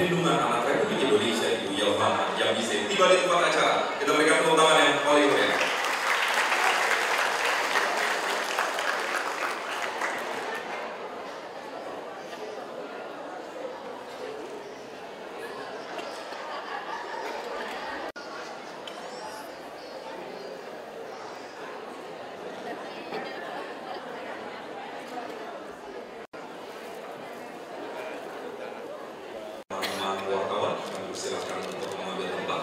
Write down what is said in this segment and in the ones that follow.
Perlindungan Anak Republik Indonesia, Ibu Yelma Yabise, tiba di tempat acara. Kita berikan tepuk tangan yang paling meriah. Wartawan, kami persilahkan untuk mengambil tempat.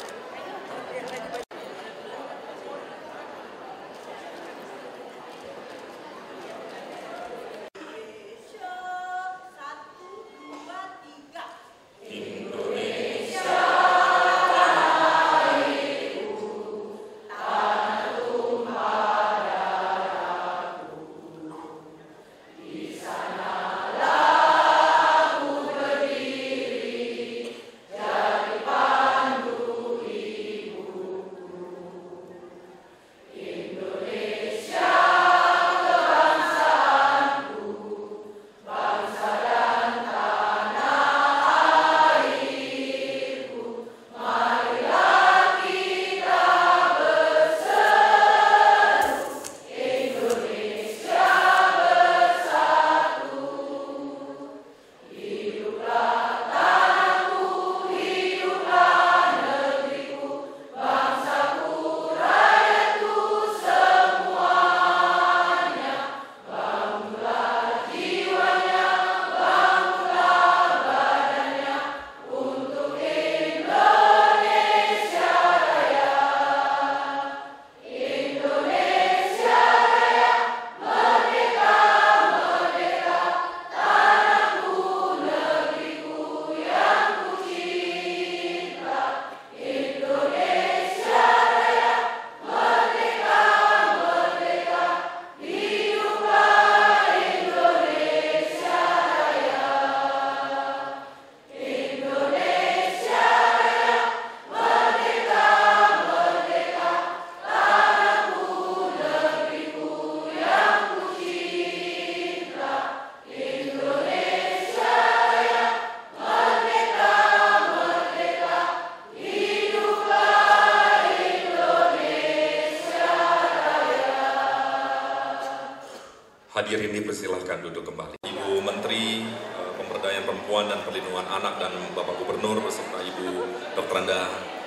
Hadirin dipersilahkan duduk kembali. Ibu Menteri Pemberdayaan Perempuan dan Perlindungan Anak dan Bapak Gubernur beserta Ibu Dr. Anda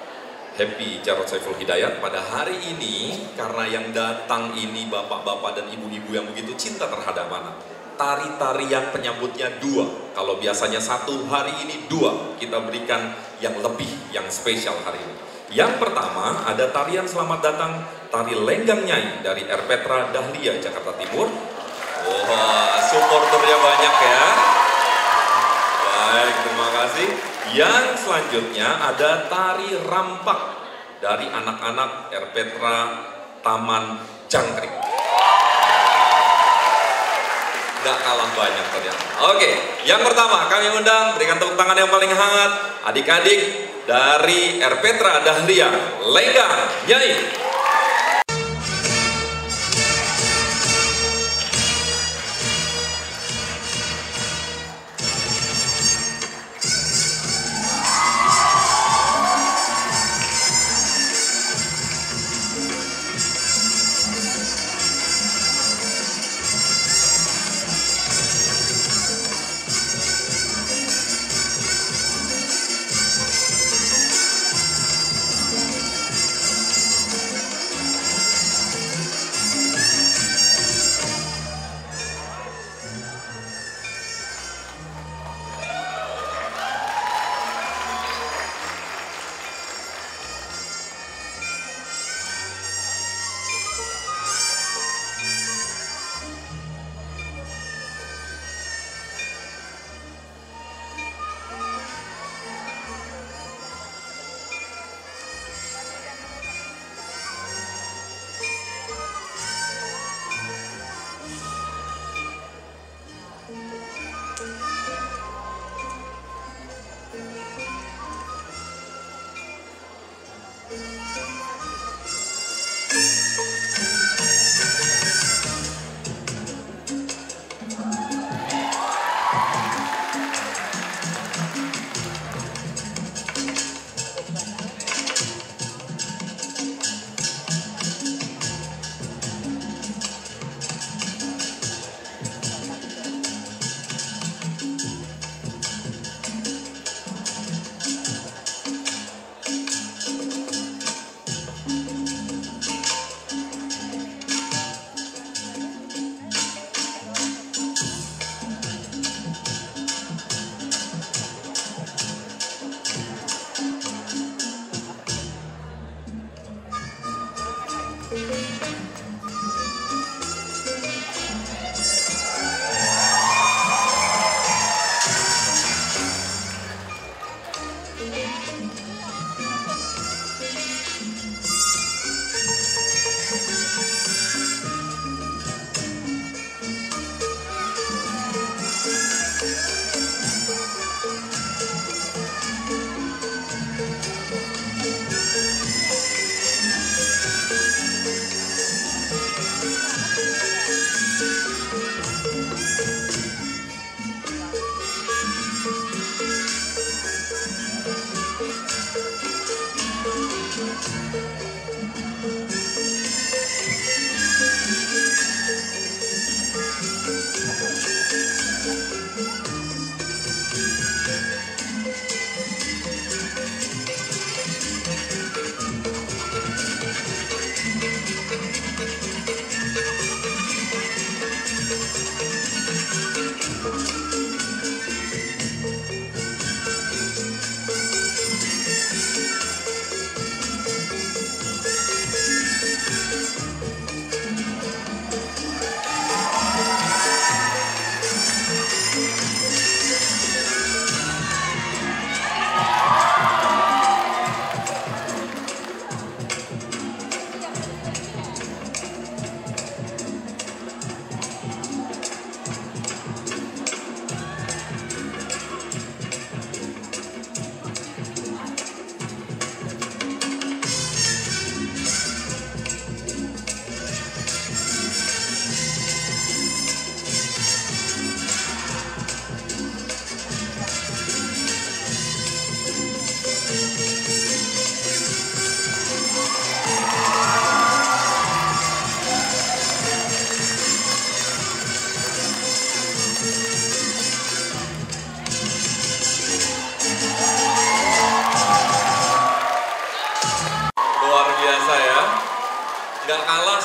Happy Jarod Saiful Hidayat pada hari ini, karena yang datang ini bapak-bapak dan ibu-ibu yang begitu cinta terhadap anak. Tari-tarian penyambutnya 2. Kalau biasanya 1, hari ini 2. Kita berikan yang lebih, yang spesial hari ini. Yang pertama ada tarian selamat datang tari Lenggang Nyai dari Erpetra Dahlia Jakarta Timur. Wah, supporternya banyak ya. Baik, terima kasih. Yang selanjutnya ada tari rampak dari anak-anak Erpetra Taman Jangkrik. Nggak kalah banyak ternyata. Oke, yang pertama kami undang, berikan tepuk tangan yang paling hangat, adik-adik dari Erpetra Dahlia Lenggang Nyai.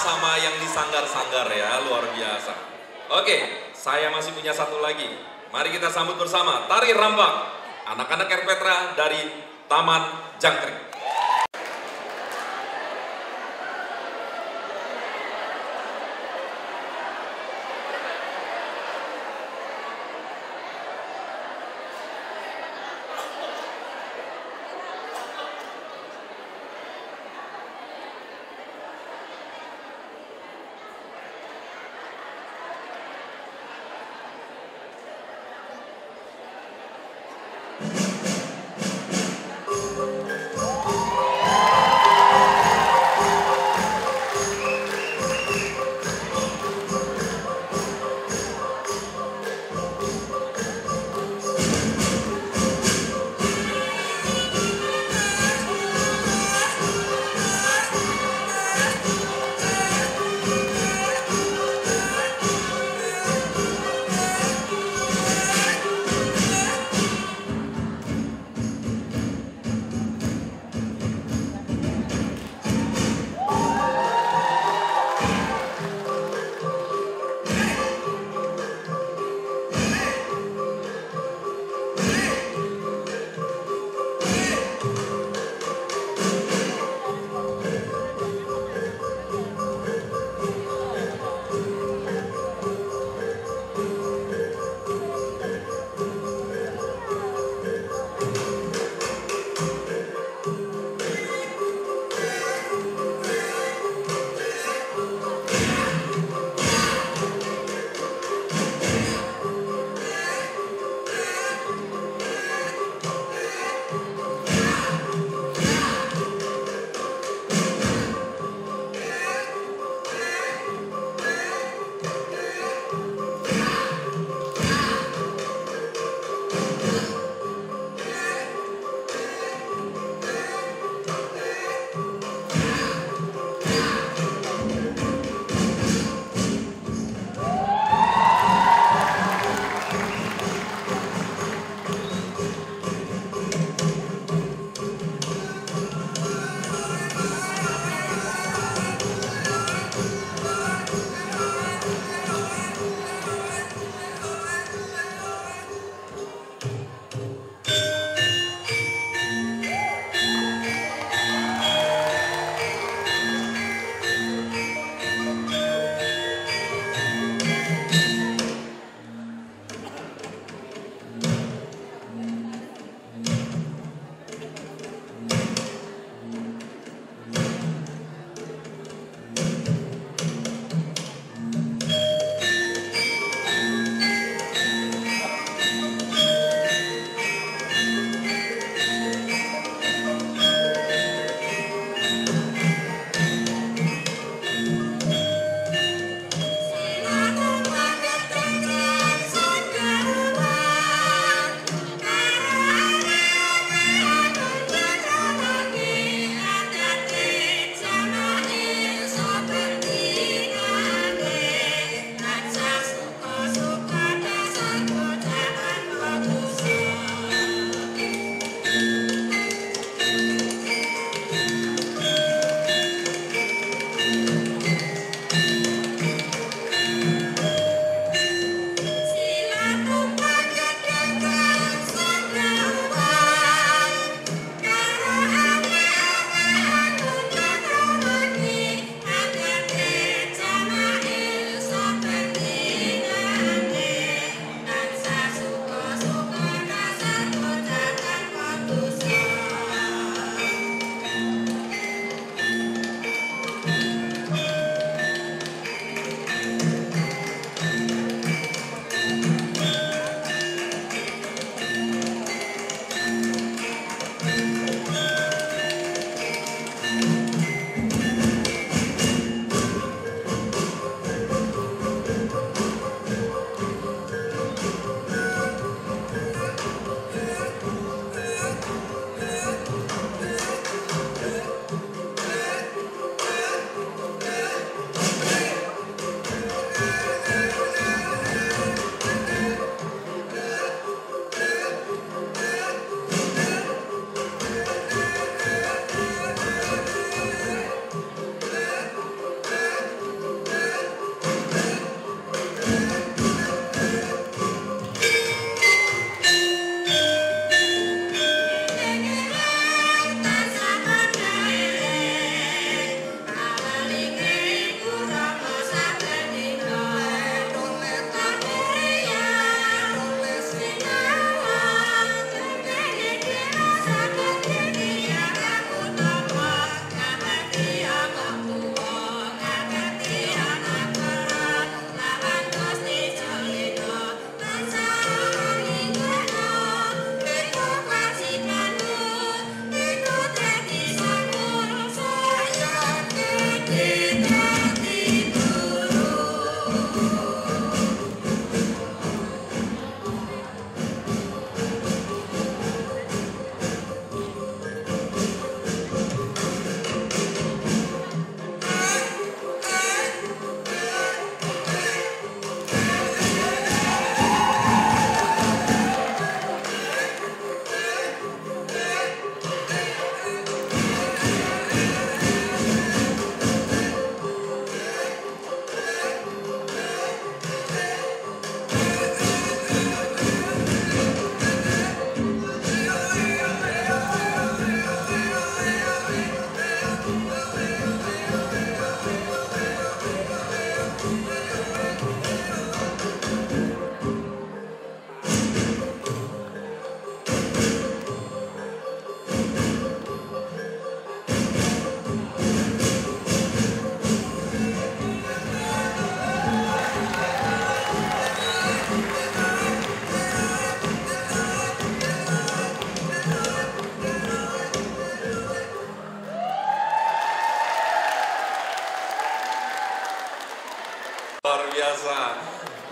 sama yang disanggar-sanggar ya, luar biasa. Oke, saya masih punya satu lagi. Mari kita sambut bersama tari rambang anak-anak Erpetra dari Taman Jangkrik.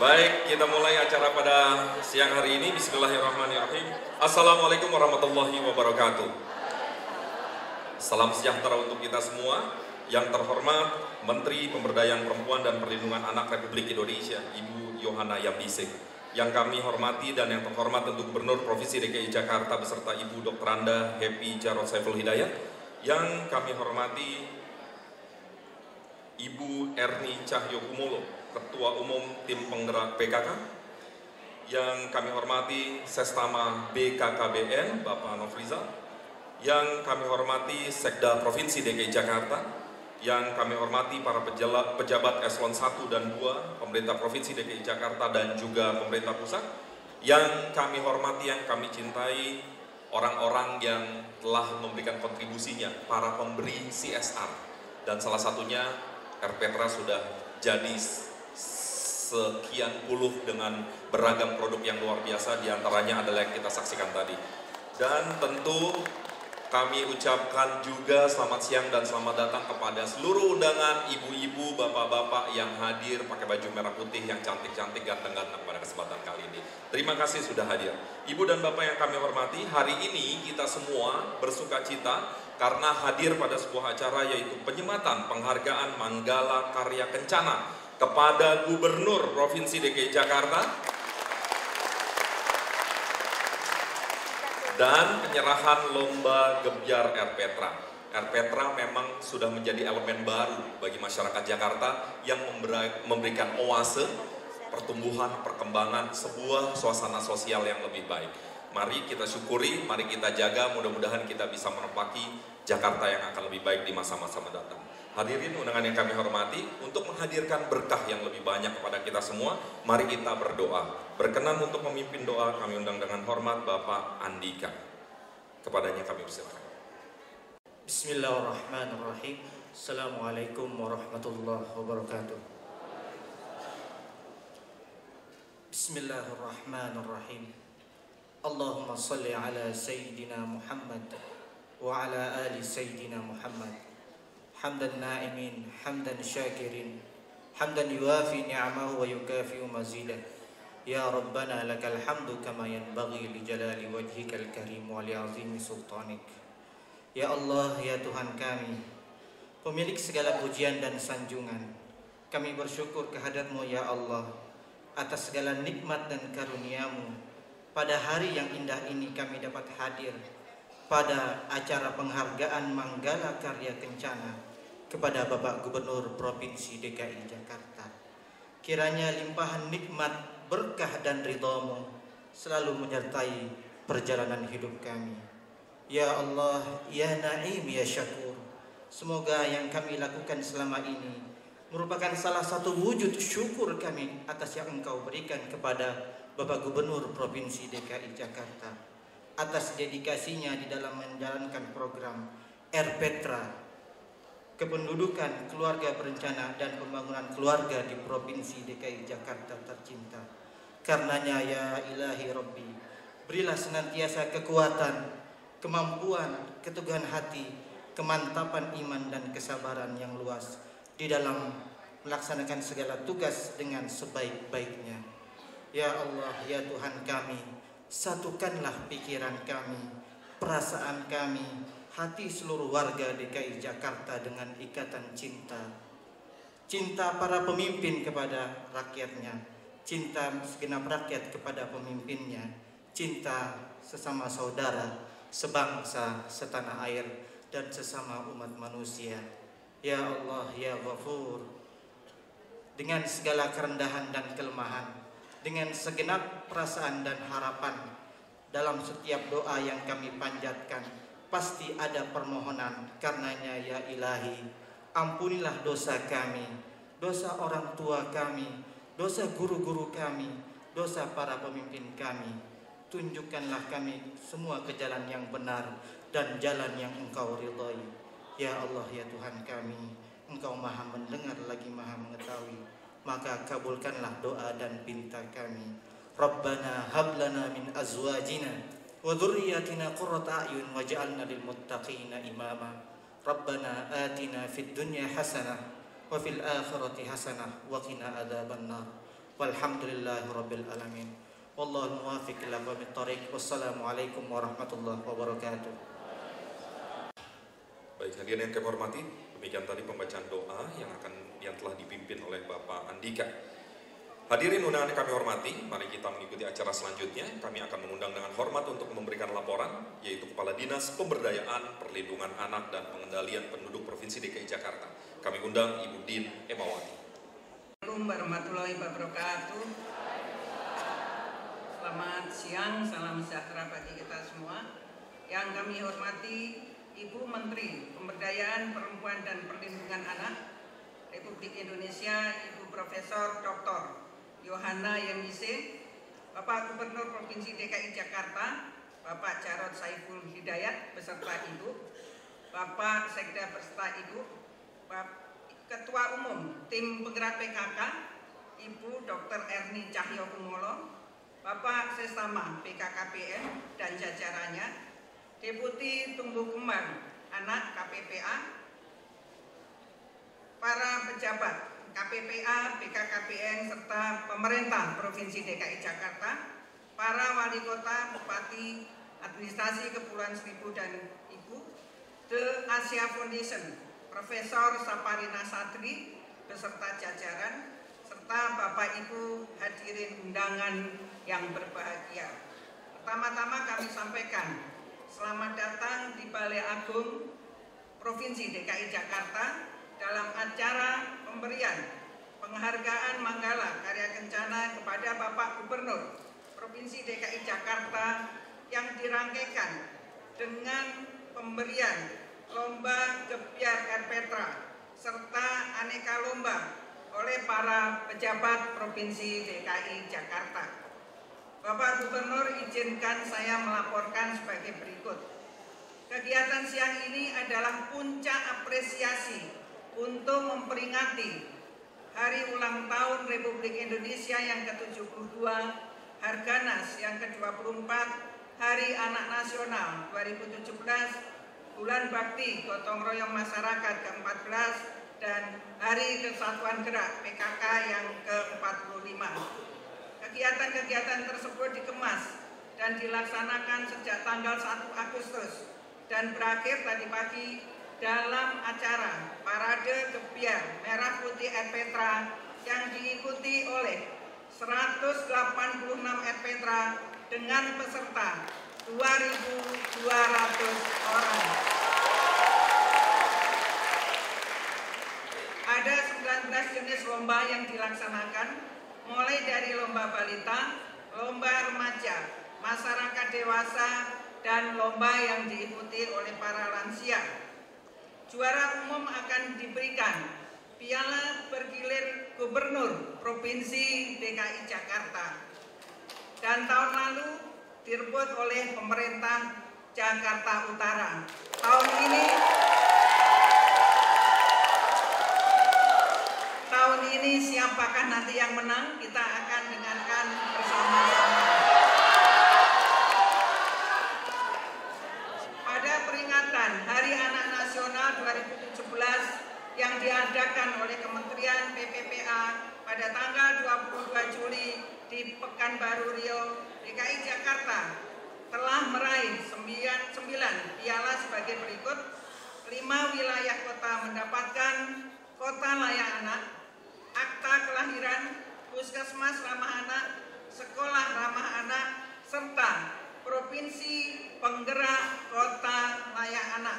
Baik, kita mulai acara pada siang hari ini. Bismillahirrahmanirrahim. Assalamualaikum warahmatullahi wabarakatuh. Salam sejahtera untuk kita semua. Yang terhormat Menteri Pemberdayaan Perempuan dan Perlindungan Anak Republik Indonesia, Ibu Yohana Yambise. Yang kami hormati dan yang terhormat tentu Gubernur Provinsi DKI Jakarta beserta Ibu Dr. Anda Happy Jarod Saiful Hidayat. Yang kami hormati Ibu Erni Cahyokumolo, Ketua Umum Tim Penggerak PKK. Yang kami hormati Sestama BKKBN, Bapak Nofrizal. Yang kami hormati Sekda Provinsi DKI Jakarta. Yang kami hormati para pejabat eselon 1 dan 2, Pemerintah Provinsi DKI Jakarta dan juga Pemerintah Pusat. Yang kami hormati, yang kami cintai, orang-orang yang telah memberikan kontribusinya, para pemberi CSR. Dan salah satunya, Erpetra sudah jadi sekian puluh dengan beragam produk yang luar biasa, diantaranya adalah yang kita saksikan tadi. Dan tentu kami ucapkan juga selamat siang dan selamat datang kepada seluruh undangan, ibu-ibu, bapak-bapak yang hadir pakai baju merah putih yang cantik-cantik, ganteng-ganteng pada kesempatan kali ini. Terima kasih sudah hadir. Ibu dan bapak yang kami hormati, hari ini kita semua bersuka cita karena hadir pada sebuah acara yaitu penyematan penghargaan Manggala Karya Kencana kepada Gubernur Provinsi DKI Jakarta dan penyerahan lomba Gebyar Erpetra. Erpetra memang sudah menjadi elemen baru bagi masyarakat Jakarta yang memberikan oase pertumbuhan, perkembangan, sebuah suasana sosial yang lebih baik. Mari kita syukuri, mari kita jaga, mudah-mudahan kita bisa menepati Jakarta yang akan lebih baik di masa-masa mendatang. Hadirin undangan yang kami hormati, untuk menghadirkan berkah yang lebih banyak kepada kita semua, mari kita berdoa. Berkenan untuk memimpin doa, kami undang dengan hormat Bapak Andika. Kepadanya kami persilakan. Bismillahirrahmanirrahim. Assalamualaikum warahmatullahi wabarakatuh. Bismillahirrahmanirrahim. Allahumma salli ala Sayyidina Muhammad wa ala ali Sayyidina Muhammad. Hamdan na'imin, hamdan syakirin, hamdan yuafi ni'amahu wa yukafi'u mazidah. Ya Rabbana lakal hamdu kama yanbaghi li jalali wajhikal karim wa li azimi sultanik. Ya Allah, ya Tuhan kami, pemilik segala pujian dan sanjungan, kami bersyukur kehadrat-Mu ya Allah atas segala nikmat dan karunia-Mu. Pada hari yang indah ini kami dapat hadir pada acara penghargaan Manggala Karya Kencana kepada Bapak Gubernur Provinsi DKI Jakarta. Kiranya limpahan nikmat, berkah dan ridha-Mu selalu menyertai perjalanan hidup kami. Ya Allah, ya Naim, ya Syakur, semoga yang kami lakukan selama ini merupakan salah satu wujud syukur kami atas yang Engkau berikan kepada Bapak Gubernur Provinsi DKI Jakarta atas dedikasinya di dalam menjalankan program Erpetra, kependudukan, keluarga berencana dan pembangunan keluarga di Provinsi DKI Jakarta tercinta. Karenanya ya ilahi Rabbi, berilah senantiasa kekuatan, kemampuan, keteguhan hati, kemantapan iman dan kesabaran yang luas di dalam melaksanakan segala tugas dengan sebaik-baiknya. Ya Allah, ya Tuhan kami, satukanlah pikiran kami, perasaan kami, hati seluruh warga DKI Jakarta dengan ikatan cinta. Cinta para pemimpin kepada rakyatnya, cinta segenap rakyat kepada pemimpinnya, cinta sesama saudara, sebangsa, setanah air, dan sesama umat manusia. Ya Allah, ya Ghafur, dengan segala kerendahan dan kelemahan, dengan segenap perasaan dan harapan, dalam setiap doa yang kami panjatkan pasti ada permohonan. Karenanya ya ilahi, ampunilah dosa kami, dosa orang tua kami, dosa guru-guru kami, dosa para pemimpin kami. Tunjukkanlah kami semua ke jalan yang benar dan jalan yang Engkau ridhai. Ya Allah, ya Tuhan kami, Engkau maha mendengar lagi maha mengetahui, maka kabulkanlah doa dan pinta kami. Rabbana hablana min azwajina wa dhurriyyatina qurrata a'yun waj'alna lil muttaqina imama. Rabbana atina fid dunya hasanah wa fil akhirati hasanah wa qina adzabannar. Walhamdulillahi rabbil alamin. Wallahul muwaffiq ila aqwamit thoriq. Wassalamualaikum warahmatullahi wabarakatuh. Baik, hadirin yang kami hormati, demikian tadi pembacaan doa yang telah dipimpin oleh Bapak Andika. Hadirin undangan yang kami hormati, mari kita mengikuti acara selanjutnya. Kami akan mengundang dengan hormat untuk memberikan laporan, yaitu Kepala Dinas Pemberdayaan, Perlindungan Anak dan Pengendalian Penduduk Provinsi DKI Jakarta. Kami undang Ibu Din Emawati. Assalamualaikum warahmatullahi wabarakatuh. Selamat siang, salam sejahtera bagi kita semua. Yang kami hormati Ibu Menteri Pemberdayaan Perempuan dan Perlindungan Anak Republik Indonesia, Ibu Profesor Dr. Yohana Yemise, Bapak Gubernur Provinsi DKI Jakarta, Bapak Jarod Saiful Hidayat beserta Ibu, Bapak Sekda beserta Ibu, Ketua Umum Tim Penggerak PKK, Ibu Dr. Erni Cahyokumolo, Bapak Sestama BKKBN dan jajarannya, Deputi Tumbuh Kembang Anak KPPA, para pejabat KPPA, BKKBN, serta pemerintah Provinsi DKI Jakarta, para wali kota, bupati, administrasi Kepulauan Seribu dan Ibu, The Asia Foundation, Profesor Saparina Sadri beserta jajaran, serta Bapak Ibu hadirin undangan yang berbahagia. Pertama-tama kami sampaikan selamat datang di Balai Agung Provinsi DKI Jakarta dalam acara pemberian penghargaan Manggala Karya Kencana kepada Bapak Gubernur Provinsi DKI Jakarta yang dirangkaikan dengan pemberian lomba gebyar erpetra serta aneka lomba oleh para pejabat Provinsi DKI Jakarta. Bapak Gubernur, izinkan saya melaporkan sebagai berikut. Kegiatan siang ini adalah puncak apresiasi untuk memperingati Hari Ulang Tahun Republik Indonesia yang ke-72, Harganas yang ke-24, Hari Anak Nasional 2017, Bulan Bakti Gotong Royong Masyarakat ke-14, dan Hari Kesatuan Gerak PKK yang ke-45. Kegiatan-kegiatan tersebut dikemas dan dilaksanakan sejak tanggal 1 Agustus dan berakhir tadi pagi dalam acara Parade Gebyar Merah Putih erpetra yang diikuti oleh 186 erpetra dengan peserta 2.200 orang. Ada 19 jenis lomba yang dilaksanakan, mulai dari lomba balita, lomba remaja, masyarakat dewasa, dan lomba yang diikuti oleh para lansia. Juara umum akan diberikan Piala Bergilir Gubernur Provinsi DKI Jakarta, dan tahun lalu direbut oleh pemerintah Jakarta Utara. Tahun ini siapakah nanti yang menang, kita akan dengarkan bersama-sama. Pada peringatan Hari Anak Nasional 2017 yang diadakan oleh Kementerian PPPA pada tanggal 22 Juli di Pekanbaru Riau, DKI Jakarta telah meraih 9 piala sebagai berikut. 5 wilayah kota mendapatkan Kota Layak Anak, Akta Kelahiran, Puskesmas Ramah Anak, Sekolah Ramah Anak, serta Provinsi Penggerak Kota Layak Anak.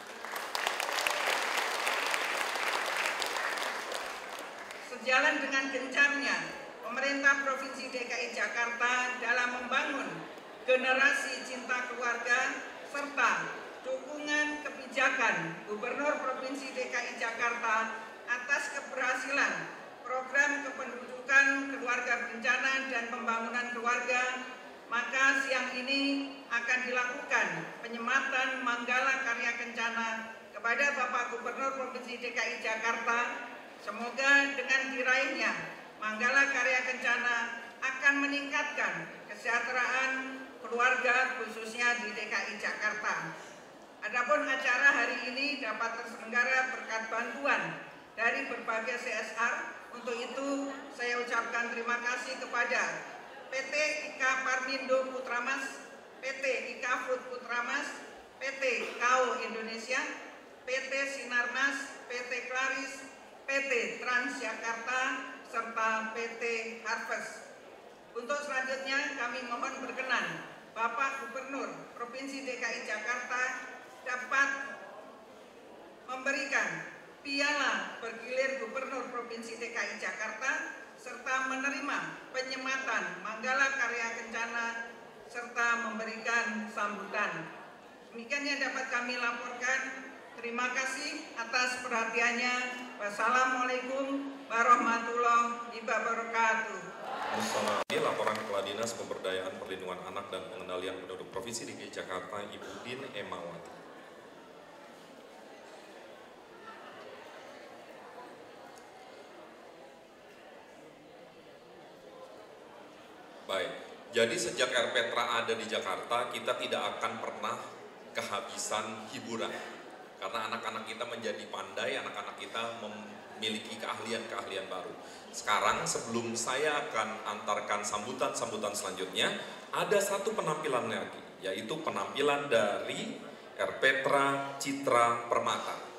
Sejalan dengan gencarnya pemerintah Provinsi DKI Jakarta dalam membangun generasi cinta keluarga serta dukungan kebijakan Gubernur Provinsi DKI Jakarta atas keberhasilan program kependudukan, keluarga berencana, dan pembangunan keluarga, maka siang ini akan dilakukan penyematan Manggala Karya Kencana kepada Bapak Gubernur Provinsi DKI Jakarta. Semoga dengan diraihnya Manggala Karya Kencana akan meningkatkan kesejahteraan keluarga khususnya di DKI Jakarta. Adapun acara hari ini dapat terselenggara berkat bantuan dari berbagai CSR. Untuk itu saya ucapkan terima kasih kepada PT IKA Parmindo Putramas, PT IKA Food Putramas, PT KAO Indonesia, PT Sinarmas, PT Claris, PT Transjakarta, serta PT Harvest. Untuk selanjutnya kami mohon berkenan Bapak Gubernur Provinsi DKI Jakarta dapat memberikan piala bergilir Gubernur Provinsi DKI Jakarta serta menerima penyematan Manggala Karya Kencana serta memberikan sambutan. Demikian yang dapat kami laporkan. Terima kasih atas perhatiannya. Wassalamualaikum warahmatullahi wabarakatuh. Ini laporan Kepala Dinas Pemberdayaan Perlindungan Anak dan Pengendalian Penduduk Provinsi DKI Jakarta, Ibu Din Emawati. Baik, jadi sejak RPTRA ada di Jakarta, kita tidak akan pernah kehabisan hiburan. Karena anak-anak kita menjadi pandai, anak-anak kita memiliki keahlian-keahlian baru. Sekarang sebelum saya akan antarkan sambutan-sambutan selanjutnya, ada satu penampilan lagi, yaitu penampilan dari RPTRA Citra Permata.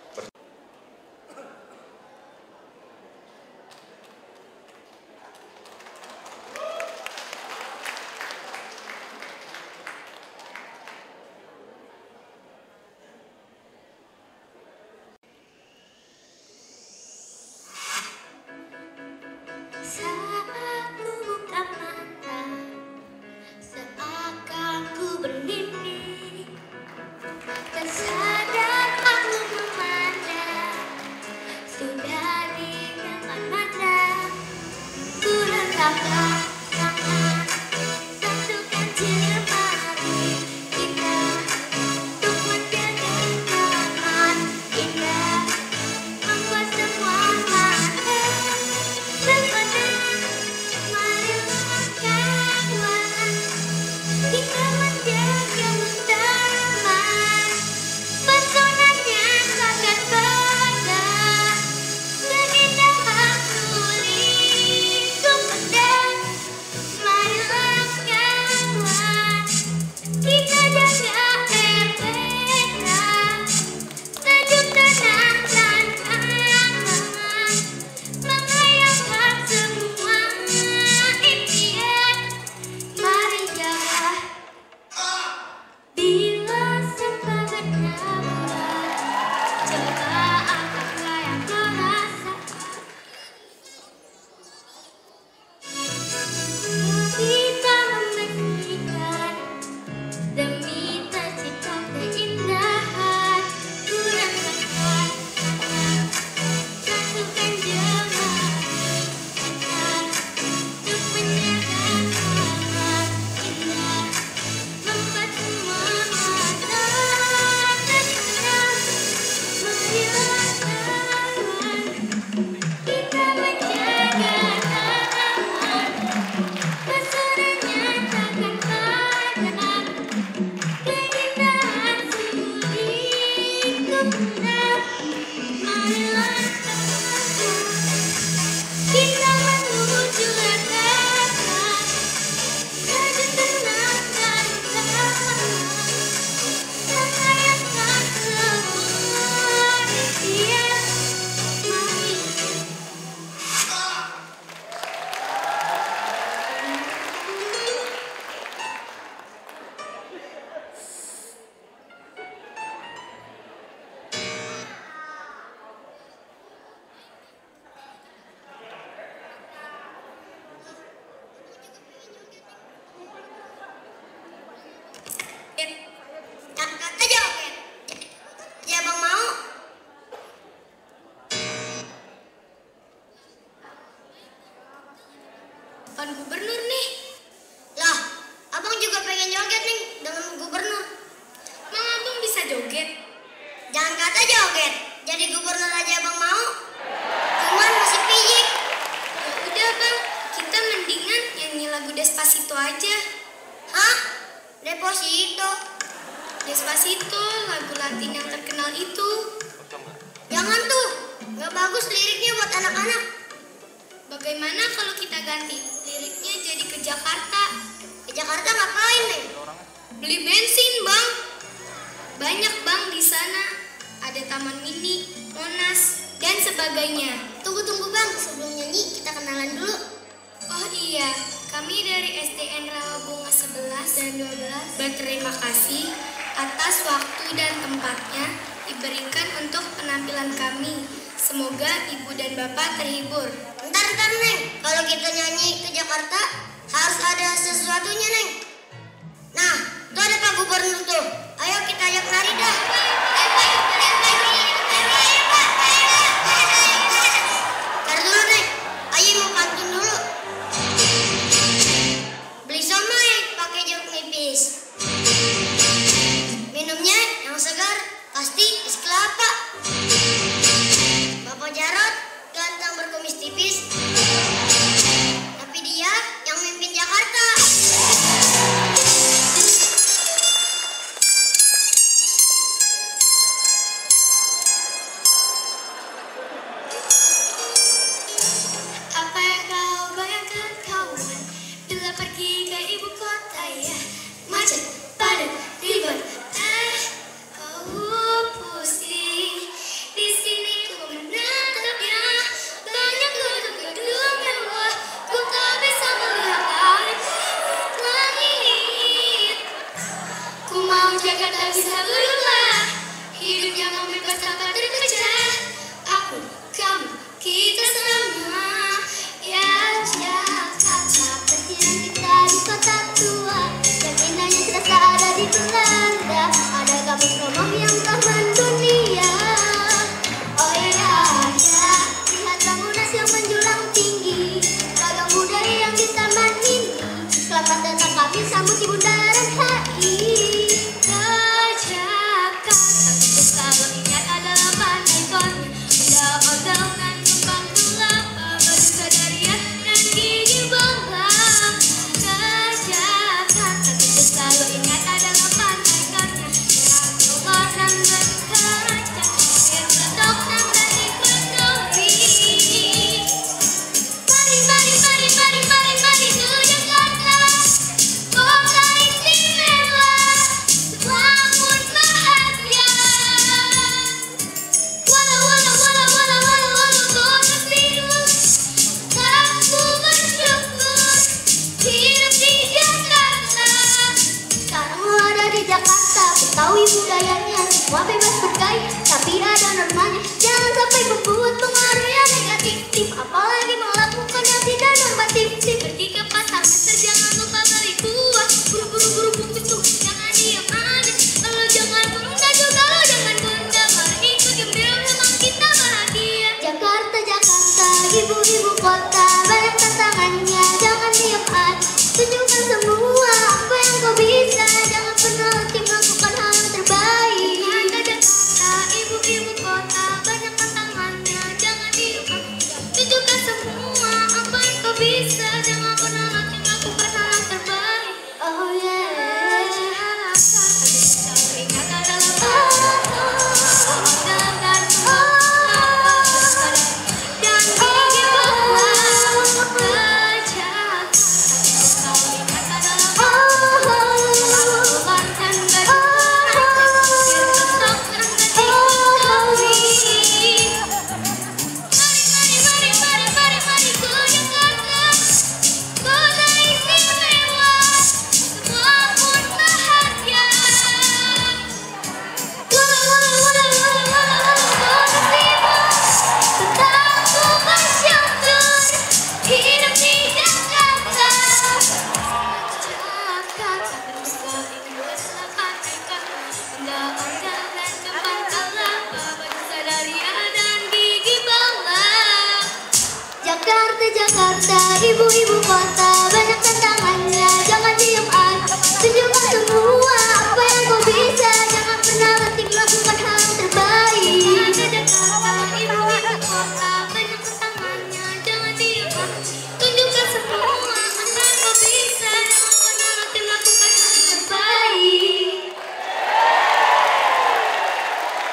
Pan gubernur nih. Lah, abang juga pengen joget nih dengan gubernur. Mang abang bisa joget? Jangan kata joget, jadi gubernur aja abang mau? Cuman masih piyik. Ya udah bang, kita mendingan nyanyi lagu Despacito aja. Hah? Despacito? Despacito, lagu Latin yang terkenal itu. Jangan tuh, gak bagus liriknya buat anak-anak. Bagaimana kalau kita ganti liriknya jadi ke Jakarta? Ke Jakarta ngapain, Neng? Beli bensin, Bang. Banyak, Bang, di sana. Ada taman mini, Monas, dan sebagainya. Tunggu, Bang. Sebelum nyanyi, kita kenalan dulu. Oh iya, kami dari SDN Rawabunga 11 dan 12 berterima kasih atas waktu dan tempatnya diberikan untuk penampilan kami. Semoga Ibu dan Bapak terhibur. Bentar, Neng. Kalau kita nyanyi ke Jakarta, harus ada sesuatunya, Neng. Nah, tuh ada Pak Gubernur tuh. Ayo kita ajak nari dah. Ntar dulu, Neng. Ayo mau pantun dulu. Beli somai pakai jeruk nipis. Minumnya yang segar, pasti es kelapa. Bapak Jarot ganteng berkumis tipis, tapi dia yang mimpin Jakarta. Apa yang kau bayangkan kawan bila pergi ke ibu kota ya? Macet, padat, ribet, pusing. Di sini ku menatapnya, banyak gedung-gedung mewah. Ku tak bisa melihat langit. Ku mau Jakarta bisa berubah, hidup yang bebas tanpa terkejar. Aku, kamu, kita sama. Ya Jakarta, perkiraan kita di kota tua, yang indahnya terasa ada di Belanda. Ada kampung rumah yang taman dunia. Oh ya, lihat bangunan yang menjulang tinggi, ragam budaya yang di taman ini. Selamat datang kami sambut Ibu Bundaran HI. Ke Jakarta, kalau ingat adalah pantai ikonnya, ondel-ondelan tumpang kelapa, baju sadaria dan gigi belang. Ke Jakarta, kalau ingat adalah pantai ikonnya, orang berkaca, air meledak dan tadi ekonomi. Mari ke Jakarta, kota istimewa, bangun bahagia. Walau kota biru, aku bersyukur hidup di Jakarta. Sekarang lo ada di Jakarta, Betawi budayanya semua bebas bergaya, tapi ada normanya. Jangan sampai membuat pengaruh yang negatif, apalagi melakukan yang tidak normatif. Pergi ke pasar Mester, jangan lupa beli buah. Buru-buru bungkus tuh, jangan diam aja. Lo jangan menunda juga, lo jangan bunda. Mari ikut gembira, memang kita bahagia. Jakarta, ibu kota, banyak tantangannya, jangan diam aja. Tunjukkan semua apa yang kau bisa, jangan pernah letih melakukan hal yang terbaik. Jakarta, ibu kota, banyak tantangannya, jangan diam aja. Tunjukkan semua apa yang kau bisa, jangan pernah letih melakukan hal yang terbaik. Oh yeah, ingat adalah Jakarta, ibu kota, banyak tantangannya, jangan diam aja. Tunjukkan semua apa yang kau bisa, jangan pernah letih melakukan hal yang terbaik. Jakarta, ibu kota, banyak tantangannya, jangan diam aja. Tunjukkan semua apa yang kau bisa, jangan pernah letih melakukan hal yang terbaik.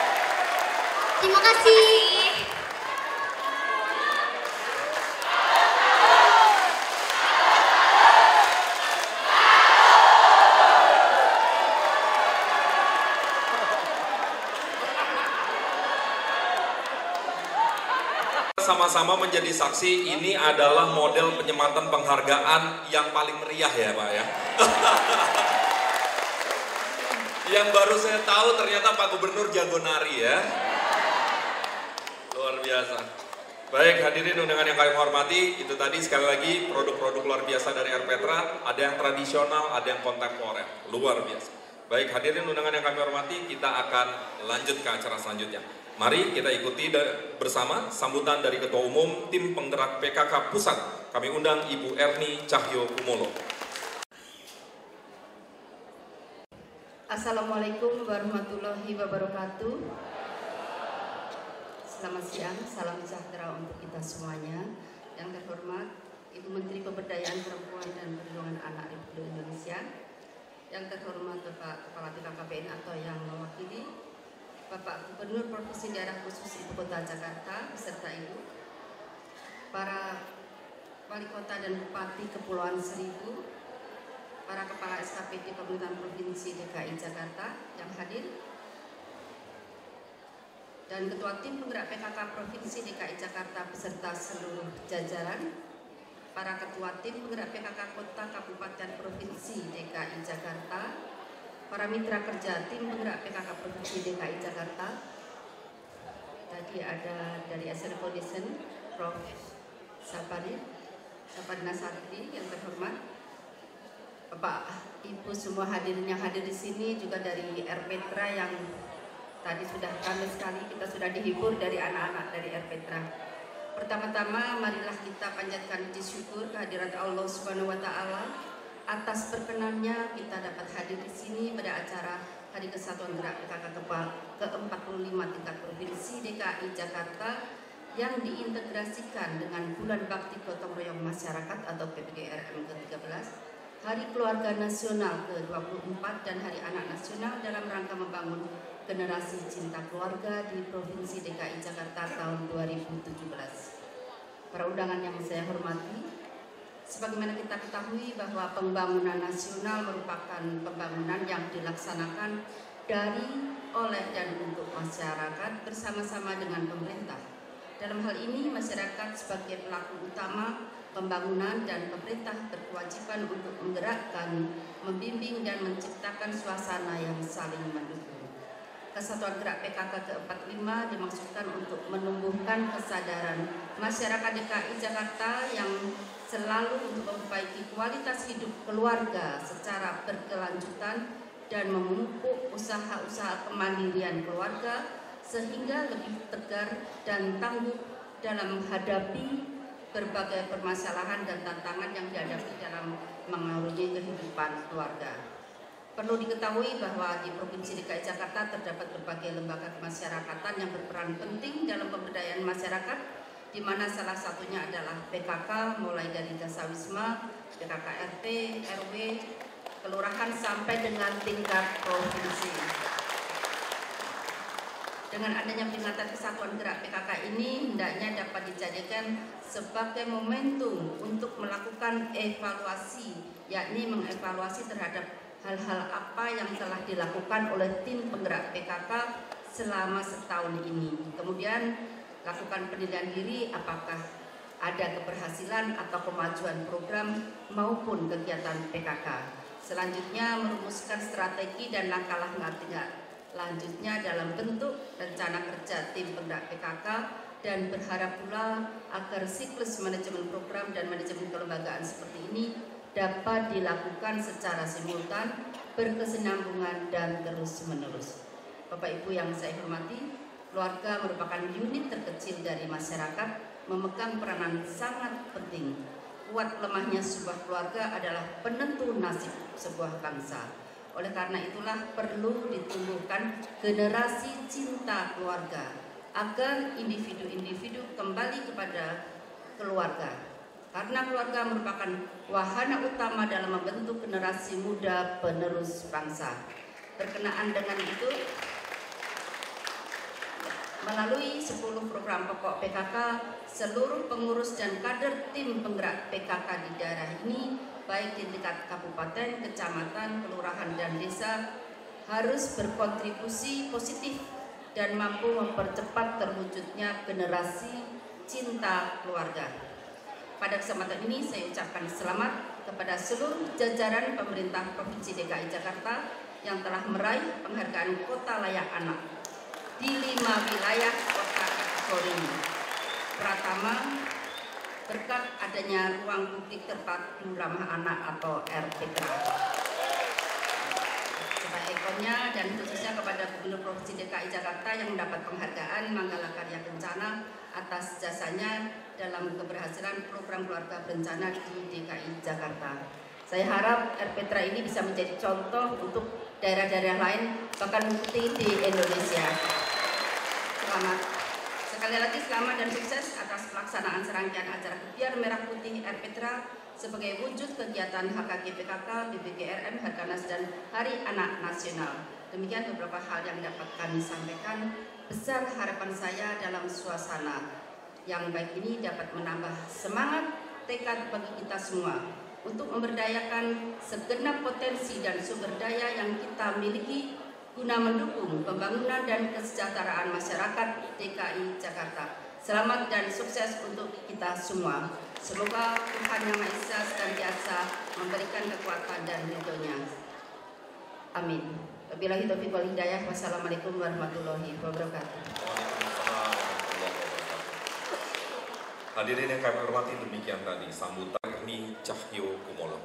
Terima kasih. sama-sama menjadi saksi, ini adalah model penyematan penghargaan yang paling meriah ya Pak ya. Yang baru saya tahu ternyata Pak Gubernur jago nari ya. Luar biasa. Baik hadirin undangan yang kami hormati, itu tadi sekali lagi produk-produk luar biasa dari Air Petra, ada yang tradisional, ada yang kontemporer, luar biasa. Baik hadirin undangan yang kami hormati, kita akan lanjut ke acara selanjutnya. Mari kita ikuti bersama sambutan dari Ketua Umum Tim Penggerak PKK Pusat. Kami undang Ibu Erni Cahyo Kumolo. Assalamualaikum warahmatullahi wabarakatuh. Selamat siang, salam sejahtera untuk kita semuanya. Yang terhormat Ibu Menteri Pemberdayaan Perempuan dan Perlindungan Anak Republik Indonesia, yang terhormat Bapak Kepala BKKBN atau yang mewakili, Bapak Gubernur Provinsi Daerah Khusus Ibu Kota Jakarta beserta Ibu, para Wali Kota dan Bupati Kepulauan Seribu, para Kepala SKPD Pemerintahan Provinsi DKI Jakarta yang hadir, dan Ketua Tim Penggerak PKK Provinsi DKI Jakarta beserta seluruh jajaran, para Ketua Tim Penggerak PKK Kota Kabupaten Provinsi DKI Jakarta, para mitra kerja Tim Penggerak PKK Provinsi DKI Jakarta. Tadi ada dari Asian Foundation, Prof. Saparina Sakti yang terhormat, Bapak Ibu semua hadirin yang hadir di sini, juga dari Air Petra yang tadi sudah kami sekali kita sudah dihibur dari anak-anak dari Air Petra. Pertama-tama marilah kita panjatkan puji syukur kehadirat Allah Subhanahu wa taala atas perkenannya kita dapat hadir di sini pada acara Hari Kesatuan Gerak PKK ke-45 tingkat Provinsi DKI Jakarta yang diintegrasikan dengan Bulan Bakti Gotong Royong Masyarakat atau PPGRM ke-13, Hari Keluarga Nasional ke-24 dan Hari Anak Nasional dalam rangka membangun generasi cinta keluarga di Provinsi DKI Jakarta tahun 2017. Para undangan yang saya hormati, sebagaimana kita ketahui bahwa pembangunan nasional merupakan pembangunan yang dilaksanakan dari, oleh, dan untuk masyarakat bersama-sama dengan pemerintah. Dalam hal ini, masyarakat sebagai pelaku utama pembangunan dan pemerintah berkewajiban untuk menggerakkan, membimbing, dan menciptakan suasana yang saling mendukung. Kesatuan Gerak PKK ke-45 dimaksudkan untuk menumbuhkan kesadaran masyarakat DKI Jakarta yang selalu untuk memperbaiki kualitas hidup keluarga secara berkelanjutan dan memupuk usaha-usaha kemandirian keluarga sehingga lebih tegar dan tangguh dalam menghadapi berbagai permasalahan dan tantangan yang dihadapi dalam mengarungi kehidupan keluarga. Perlu diketahui bahwa di Provinsi DKI Jakarta terdapat berbagai lembaga kemasyarakatan yang berperan penting dalam pemberdayaan masyarakat, di mana salah satunya adalah PKK, mulai dari Dasawisma, PKK RT, RW, kelurahan sampai dengan tingkat provinsi. Dengan adanya peringatan Kesatuan Gerak PKK ini hendaknya dapat dijadikan sebagai momentum untuk melakukan evaluasi, yakni mengevaluasi terhadap hal-hal apa yang telah dilakukan oleh tim penggerak PKK selama setahun ini. Kemudian lakukan penilaian diri apakah ada keberhasilan atau kemajuan program maupun kegiatan PKK. Selanjutnya merumuskan strategi dan langkah-langkah lanjutnya dalam bentuk rencana kerja tim penggerak PKK dan berharap pula agar siklus manajemen program dan manajemen kelembagaan seperti ini dapat dilakukan secara simultan, berkesinambungan, dan terus-menerus. Bapak Ibu yang saya hormati, keluarga merupakan unit terkecil dari masyarakat, memegang peranan sangat penting. Kuat lemahnya sebuah keluarga adalah penentu nasib sebuah bangsa. Oleh karena itulah perlu ditumbuhkan generasi cinta keluarga, agar individu-individu kembali kepada keluarga. Karena keluarga merupakan wahana utama dalam membentuk generasi muda penerus bangsa. Berkenaan dengan itu, melalui 10 program pokok PKK, seluruh pengurus dan kader tim penggerak PKK di daerah ini, baik di tingkat kabupaten, kecamatan, kelurahan, dan desa, harus berkontribusi positif dan mampu mempercepat terwujudnya generasi cinta keluarga. Pada kesempatan ini saya ucapkan selamat kepada seluruh jajaran pemerintah Provinsi DKI Jakarta yang telah meraih penghargaan Kota Layak Anak di 5 wilayah kota kategori ini. Pertama, berkat adanya ruang publik terpadu ramah anak atau RPTRA. Sebaik-baiknya dan khususnya kepada Gubernur Provinsi DKI Jakarta yang mendapat penghargaan Manggala Karya Kencana atas jasanya dalam keberhasilan program keluarga berencana di DKI Jakarta. Saya harap RPTRA ini bisa menjadi contoh untuk daerah-daerah lain, bahkan mengikuti di Indonesia. Selamat. Sekali lagi selamat dan sukses atas pelaksanaan serangkaian acara Gebiar Merah Putih RPTRA sebagai wujud kegiatan HKG PKK, BPGRM, Harkanas, dan Hari Anak Nasional. Demikian beberapa hal yang dapat kami sampaikan. Besar harapan saya dalam suasana yang baik ini dapat menambah semangat tekad bagi kita semua untuk memberdayakan segenap potensi dan sumber daya yang kita miliki guna mendukung pembangunan dan kesejahteraan masyarakat DKI Jakarta. Selamat dan sukses untuk kita semua. Semoga Tuhan Yang Maha Esa senantiasa memberikan kekuatan dan ridho-Nya. Amin. Wabillahi taufiq wal hidayah. Wassalamualaikum warahmatullahi wabarakatuh. Hadirin yang kami hormati, demikian tadi sambutan Erni Cahyo Kumolo.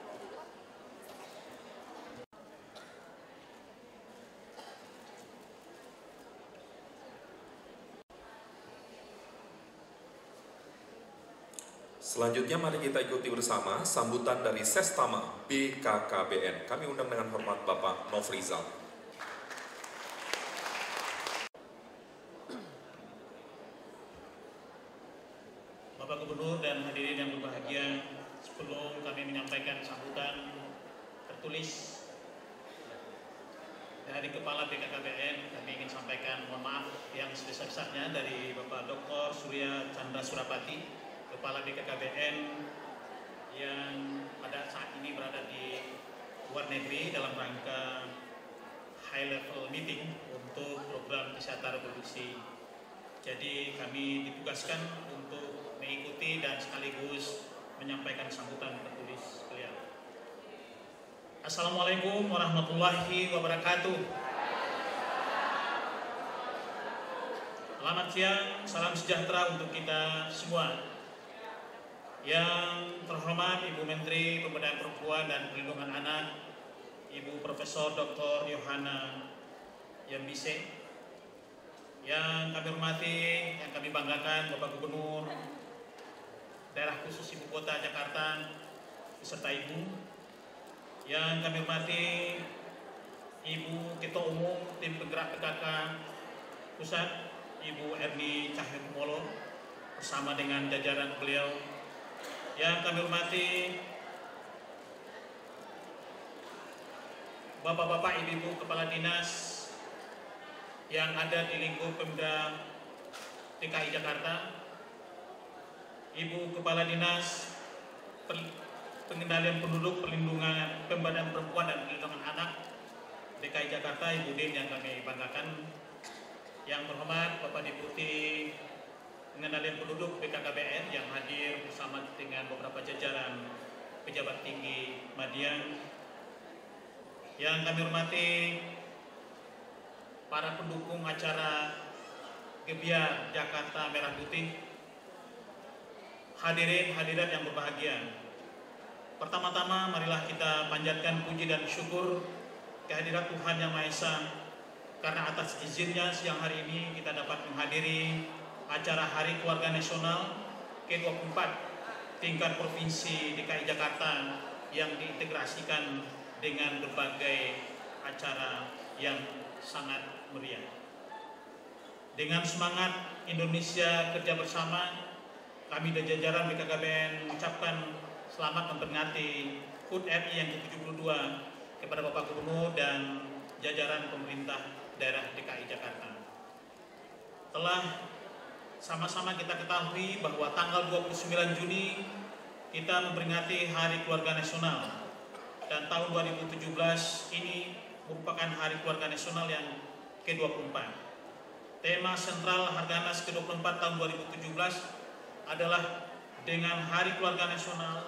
Selanjutnya mari kita ikuti bersama sambutan dari Sestama BKKBN. Kami undang dengan hormat Bapak Nofrizal. Bapak Gubernur dan hadirin yang berbahagia, sebelum kami menyampaikan sambutan tertulis dari Kepala BKKBN, kami ingin sampaikan mohon maaf yang sebesar-besarnya dari Bapak Dr. Surya Chandra Surapati, Kepala BKKBN yang pada saat ini berada di luar negeri dalam rangka high level meeting untuk program wisata reproduksi. Jadi kami ditugaskan untuk mengikuti dan sekaligus menyampaikan sambutan tertulis beliau. Assalamualaikum warahmatullahi wabarakatuh. Selamat siang, salam sejahtera untuk kita semua. Yang terhormat Ibu Menteri Pemberdayaan Perempuan dan Perlindungan Anak, Ibu Profesor Dr. Yohana Yambise, yang kami hormati, yang kami banggakan Bapak Gubernur Daerah Khusus Ibu Kota Jakarta beserta Ibu, yang kami hormati Ibu Ketua Umum Tim Penggerak PKK Pusat, Ibu Erni Cahyo Kumolo bersama dengan jajaran beliau, yang kami hormati Bapak-bapak, Ibu-ibu Kepala Dinas yang ada di lingkup Pemda DKI Jakarta, Ibu Kepala Dinas Pengendalian Penduduk, Perlindungan Pemberdayaan Perempuan dan Perlindungan Anak DKI Jakarta, Ibu Din yang kami banggakan, yang terhormat Bapak Deputi Pengendalian Penduduk BKKBN yang hadir bersama dengan beberapa jajaran pejabat tinggi Media, yang kami hormati para pendukung acara Gebiar Jakarta Merah Putih, hadirin hadirat yang berbahagia. Pertama-tama marilah kita panjatkan puji dan syukur kehadirat Tuhan Yang Maha Esa, karena atas izinnya siang hari ini kita dapat menghadiri acara Hari Keluarga Nasional ke-24 tingkat Provinsi DKI Jakarta yang diintegrasikan dengan berbagai acara yang sangat meriah. Dengan semangat Indonesia kerja bersama, kami dan jajaran BKKBN mengucapkan selamat memperingati HUT RI yang ke-72 kepada Bapak Gubernur dan jajaran pemerintah daerah DKI Jakarta. Telah sama-sama kita ketahui bahwa tanggal 29 Juni kita memperingati Hari Keluarga Nasional, dan tahun 2017 ini merupakan Hari Keluarga Nasional yang ke-24. tema sentral Harganas ke-24 tahun 2017 adalah dengan Hari Keluarga Nasional,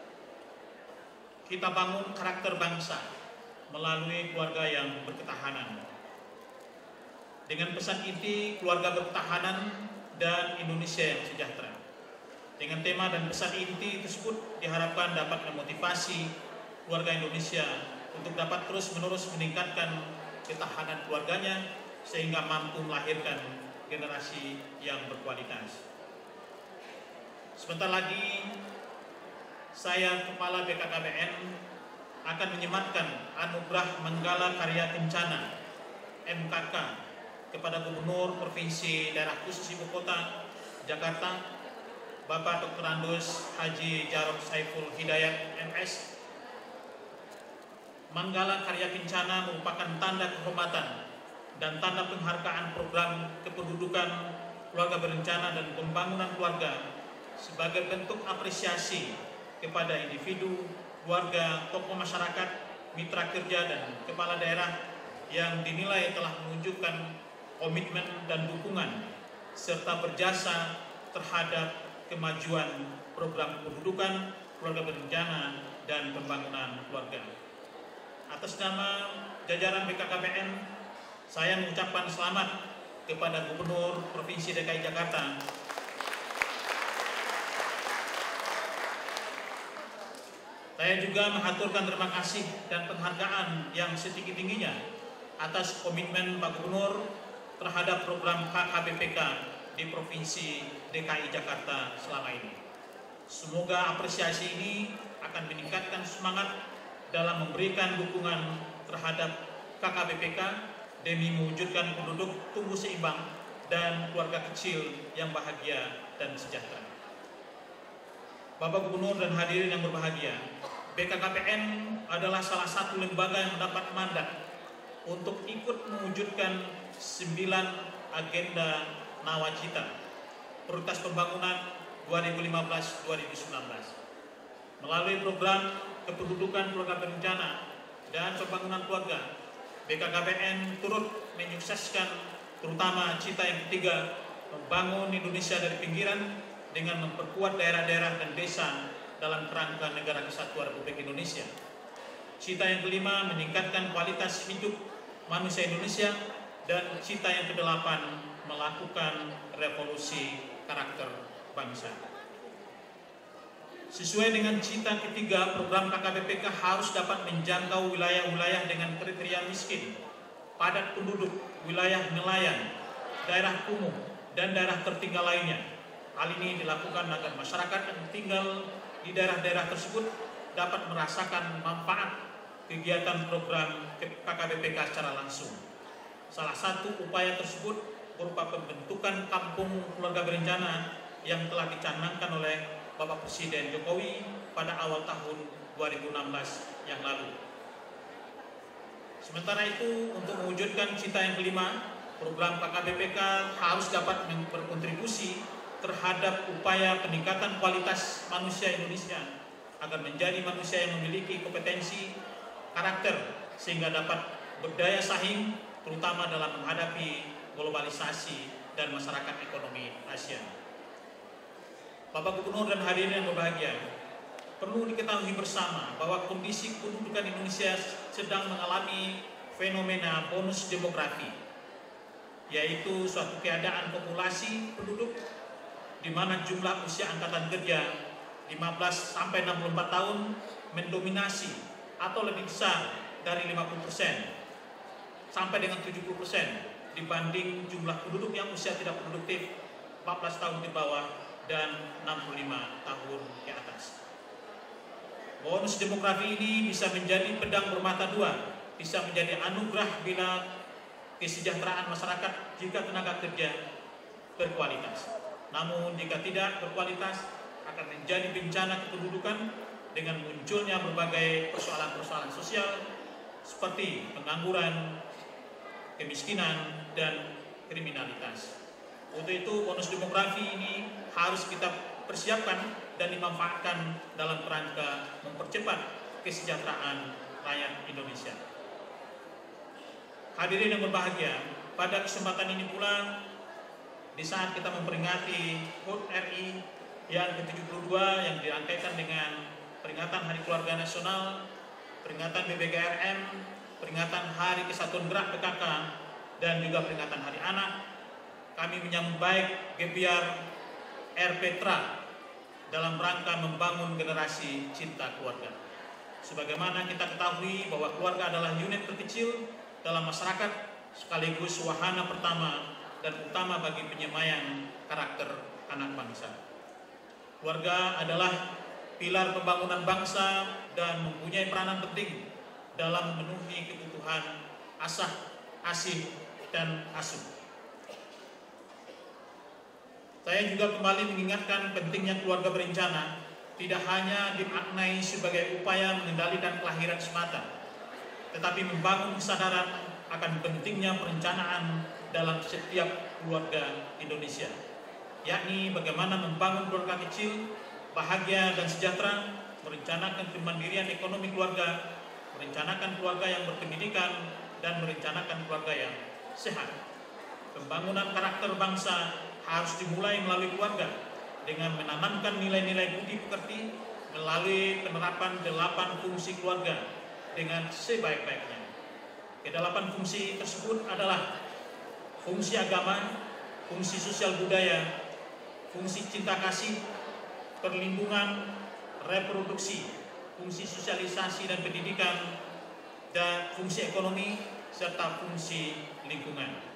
kita bangun karakter bangsa melalui keluarga yang berketahanan. Dengan pesan inti keluarga berketahanan dan Indonesia yang sejahtera. Dengan tema dan pesan inti tersebut diharapkan dapat memotivasi keluarga Indonesia untuk dapat terus-menerus meningkatkan ketahanan keluarganya sehingga mampu melahirkan generasi yang berkualitas. Sebentar lagi saya Kepala BKKBN akan menyematkan Anugerah Manggala Karya Kencana MKK kepada Gubernur Provinsi Daerah Khusus Ibu Kota Jakarta, Bapak Dr. Andes Haji Jarod Saiful Hidayat MS. Manggala Karya Kencana merupakan tanda kehormatan dan tanda penghargaan program kependudukan, keluarga berencana dan pembangunan keluarga sebagai bentuk apresiasi kepada individu, keluarga, tokoh masyarakat, mitra kerja dan kepala daerah yang dinilai telah menunjukkan komitmen dan dukungan serta berjasa terhadap kemajuan program kependudukan, keluarga berencana dan pembangunan keluarga. Atas nama jajaran BKKBN, saya mengucapkan selamat kepada Gubernur Provinsi DKI Jakarta Saya juga mengaturkan terima kasih dan penghargaan yang setinggi-tingginya atas komitmen Pak Gubernur terhadap program KKBPK di Provinsi DKI Jakarta selama ini. Semoga apresiasi ini akan meningkatkan semangat dalam memberikan dukungan terhadap KKBPK demi mewujudkan penduduk tumbuh seimbang dan keluarga kecil yang bahagia dan sejahtera. Bapak Gubernur dan hadirin yang berbahagia, BKKBN adalah salah satu lembaga yang mendapat mandat untuk ikut mewujudkan 9 agenda nawacita prioritas pembangunan 2015-2019. Melalui program kependudukan keluarga berencana dan pembangunan keluarga, BKKBN turut menyukseskan terutama cita yang ketiga, membangun Indonesia dari pinggiran dengan memperkuat daerah-daerah dan desa dalam kerangka Negara Kesatuan Republik Indonesia. Cita yang kelima, meningkatkan kualitas hidup manusia Indonesia, dan cita yang kedelapan, melakukan revolusi karakter bangsa. Sesuai dengan cita ketiga, program KKBPK harus dapat menjangkau wilayah-wilayah dengan kriteria miskin, padat penduduk, wilayah nelayan, daerah kumuh, dan daerah tertinggal lainnya. Hal ini dilakukan agar masyarakat yang tinggal di daerah-daerah tersebut dapat merasakan manfaat kegiatan program KKBPK secara langsung. Salah satu upaya tersebut berupa pembentukan kampung keluarga berencana yang telah dicanangkan oleh Bapak Presiden Jokowi pada awal tahun 2016 yang lalu. Sementara itu, untuk mewujudkan cita yang kelima, program KKBPK harus dapat berkontribusi terhadap upaya peningkatan kualitas manusia Indonesia agar menjadi manusia yang memiliki kompetensi, karakter, sehingga dapat berdaya saing terutama dalam menghadapi globalisasi dan masyarakat ekonomi Asia. Bapak Gubernur dan hadirin yang berbahagia, perlu diketahui bersama bahwa kondisi kependudukan Indonesia sedang mengalami fenomena bonus demografi, yaitu suatu keadaan populasi penduduk di mana jumlah usia angkatan kerja 15 sampai 64 tahun mendominasi atau lebih besar dari 50% sampai dengan 70% dibanding jumlah penduduk yang usia tidak produktif 14 tahun di bawah dan 65 tahun ke atas. Bonus demografi ini bisa menjadi pedang bermata dua, bisa menjadi anugerah bila kesejahteraan masyarakat jika tenaga kerja berkualitas. Namun jika tidak berkualitas akan menjadi bencana kependudukan dengan munculnya berbagai persoalan-persoalan sosial seperti pengangguran, kemiskinan, dan kriminalitas. Untuk itu bonus demografi ini harus kita persiapkan dan dimanfaatkan dalam kerangka mempercepat kesejahteraan rakyat Indonesia. Hadirin yang berbahagia, pada kesempatan ini pula, di saat kita memperingati HUT RI yang ke-72 yang dirangkaikan dengan peringatan Hari Keluarga Nasional, peringatan BBGRM, peringatan Hari Kesatuan Gerak PKK, dan juga peringatan Hari Anak, kami menyambut baik Gebiar RPTRA dalam rangka membangun generasi cinta keluarga. Sebagaimana kita ketahui bahwa keluarga adalah unit terkecil dalam masyarakat, sekaligus wahana pertama dan utama bagi penyemayan karakter anak bangsa. Keluarga adalah pilar pembangunan bangsa dan mempunyai peranan penting dalam memenuhi kebutuhan asah, asih, dan asuh. Saya juga kembali mengingatkan pentingnya keluarga berencana tidak hanya dimaknai sebagai upaya mengendalikan kelahiran semata, tetapi membangun kesadaran akan pentingnya perencanaan dalam setiap keluarga Indonesia, yakni bagaimana membangun keluarga kecil, bahagia dan sejahtera, merencanakan kemandirian ekonomi keluarga, merencanakan keluarga yang berpendidikan, dan merencanakan keluarga yang sehat. Pembangunan karakter bangsa harus dimulai melalui keluarga dengan menanamkan nilai-nilai budi pekerti melalui penerapan 8 fungsi keluarga dengan sebaik-baiknya. Kedelapan fungsi tersebut adalah fungsi agama, fungsi sosial budaya, fungsi cinta kasih, perlindungan, reproduksi, fungsi sosialisasi dan pendidikan, dan fungsi ekonomi, serta fungsi lingkungan.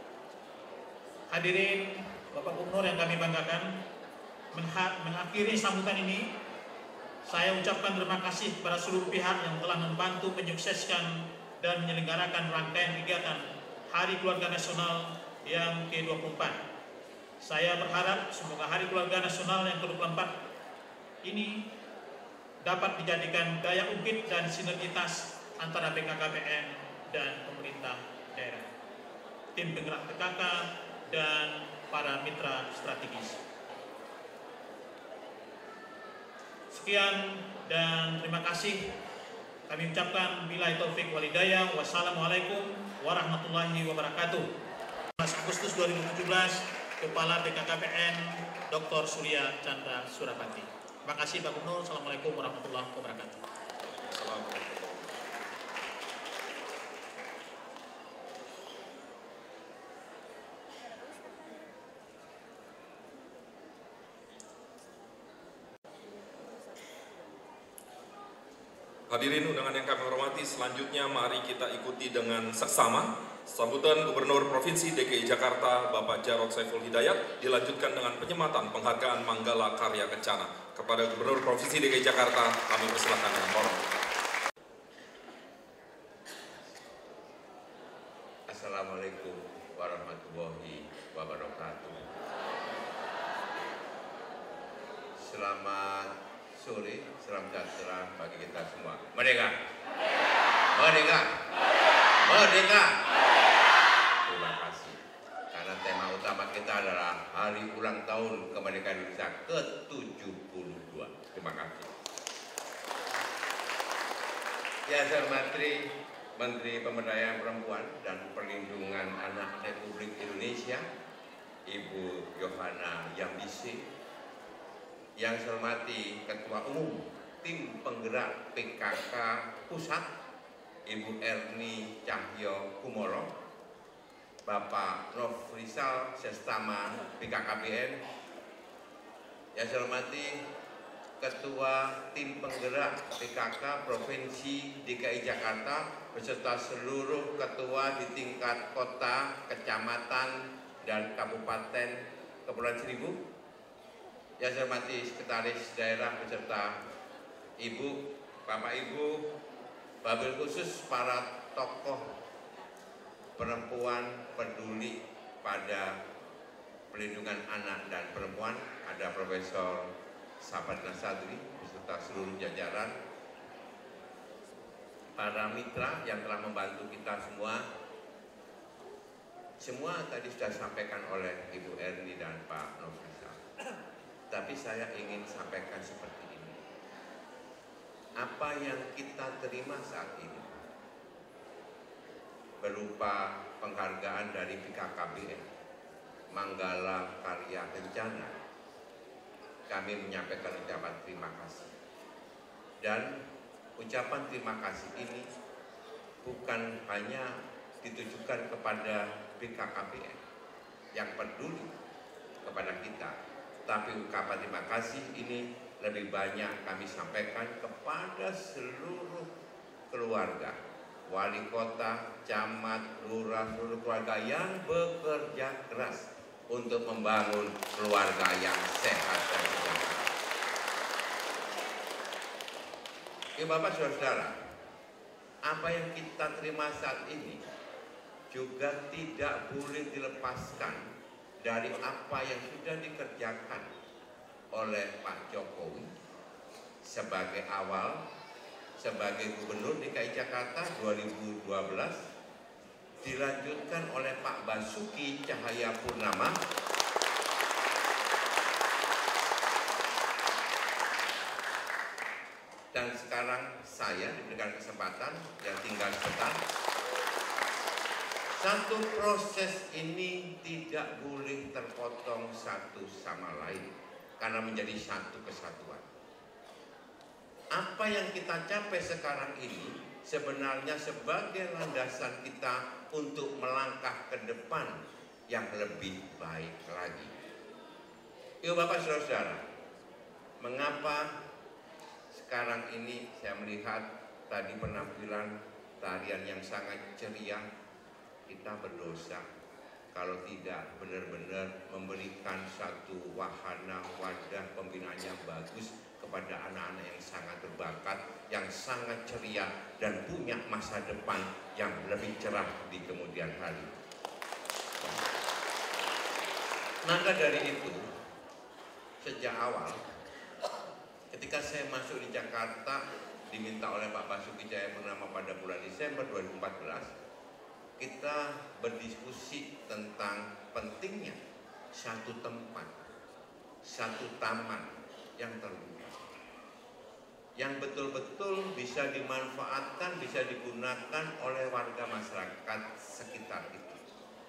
Hadirin Bapak Gubernur yang kami banggakan, mengakhiri sambutan ini, saya ucapkan terima kasih kepada seluruh pihak yang telah membantu menyukseskan dan menyelenggarakan rangkaian kegiatan Hari Keluarga Nasional yang ke-24. Saya berharap semoga Hari Keluarga Nasional yang ke-24 ini dapat dijadikan daya ungkit dan sinergitas antara BKKBN dan pemerintah daerah, tim penggerak PKK, dan para mitra strategis. Sekian dan terima kasih. Kami ucapkan billahi taufik wal hidayah. Wassalamualaikum warahmatullahi wabarakatuh. 15 Agustus 2017, Kepala BKKBN Dr. Surya Chandra Surapati. Terima kasih Pak Gubernur. Assalamualaikum warahmatullahi wabarakatuh. Hadirin undangan yang kami hormati, selanjutnya mari kita ikuti dengan seksama sambutan Gubernur Provinsi DKI Jakarta Bapak Jarod Saiful Hidayat, dilanjutkan dengan penyematan penghargaan Manggala Karya Kencana. Kepada Gubernur Provinsi DKI Jakarta, kami persilakan dengan hormat. Assalamualaikum warahmatullahi wabarakatuh. Selamat sore, salam sejahtera bagi kita semua. Merdeka! Merdeka! Merdeka! Terima kasih. Karena tema utama kita adalah Hari Ulang Tahun Kemerdekaan Indonesia ke-72. Terima kasih. Ya, saya hormati Menteri Pemberdayaan Perempuan dan Perlindungan Anak Republik Indonesia, Ibu Yohana Yambisi. Yang saya hormati Ketua Umum Tim Penggerak PKK Pusat, Ibu Erni Cahyo Kumolo, Bapak Nofrizal Sestama BKKBN. Yang saya hormati Ketua Tim Penggerak PKK Provinsi DKI Jakarta beserta seluruh ketua di tingkat kota, kecamatan, dan kabupaten Kepulauan Seribu. Yang saya hormati Sekretaris Daerah beserta Ibu, Bapak Ibu, wabil khusus para tokoh perempuan peduli pada perlindungan anak dan perempuan. Ada Profesor Sapadna Sadri beserta seluruh jajaran, para mitra yang telah membantu kita semua. Semua tadi sudah disampaikan oleh Ibu Erni dan Pak Nofrizal. Tapi saya ingin sampaikan seperti ini. Apa yang kita terima saat ini berupa penghargaan dari BKKBN Manggala Karya Kencana, kami menyampaikan ucapan terima kasih. Dan ucapan terima kasih ini bukan hanya ditujukan kepada BKKBN yang peduli kepada kita, tapi ucapan terima kasih ini lebih banyak kami sampaikan kepada seluruh keluarga, wali kota, camat, lurah, seluruh keluarga yang bekerja keras untuk membangun keluarga yang sehat dan sejahtera. Bapak saudara, apa yang kita terima saat ini juga tidak boleh dilepaskan dari apa yang sudah dikerjakan oleh Pak Jokowi sebagai awal sebagai Gubernur DKI Jakarta 2012, dilanjutkan oleh Pak Basuki Cahayapurnama dan sekarang saya diberikan kesempatan yang tinggal sebentar. Satu proses ini tidak boleh terpotong satu sama lain karena menjadi satu kesatuan. Apa yang kita capai sekarang ini sebenarnya sebagai landasan kita untuk melangkah ke depan yang lebih baik lagi. Ibu bapak saudara, mengapa sekarang ini saya melihat tadi penampilan tarian yang sangat ceria? Kita berdosa kalau tidak benar-benar memberikan satu wahana wadah pembinaan yang bagus kepada anak-anak yang sangat berbakat, yang sangat ceria dan punya masa depan yang lebih cerah di kemudian hari. Maka dari itu, sejak awal ketika saya masuk di Jakarta diminta oleh Pak Basuki Cahayapurnama pada bulan Desember 2014, kita berdiskusi tentang pentingnya satu tempat, satu taman yang terbuka, yang betul-betul bisa dimanfaatkan, bisa digunakan oleh warga masyarakat sekitar itu.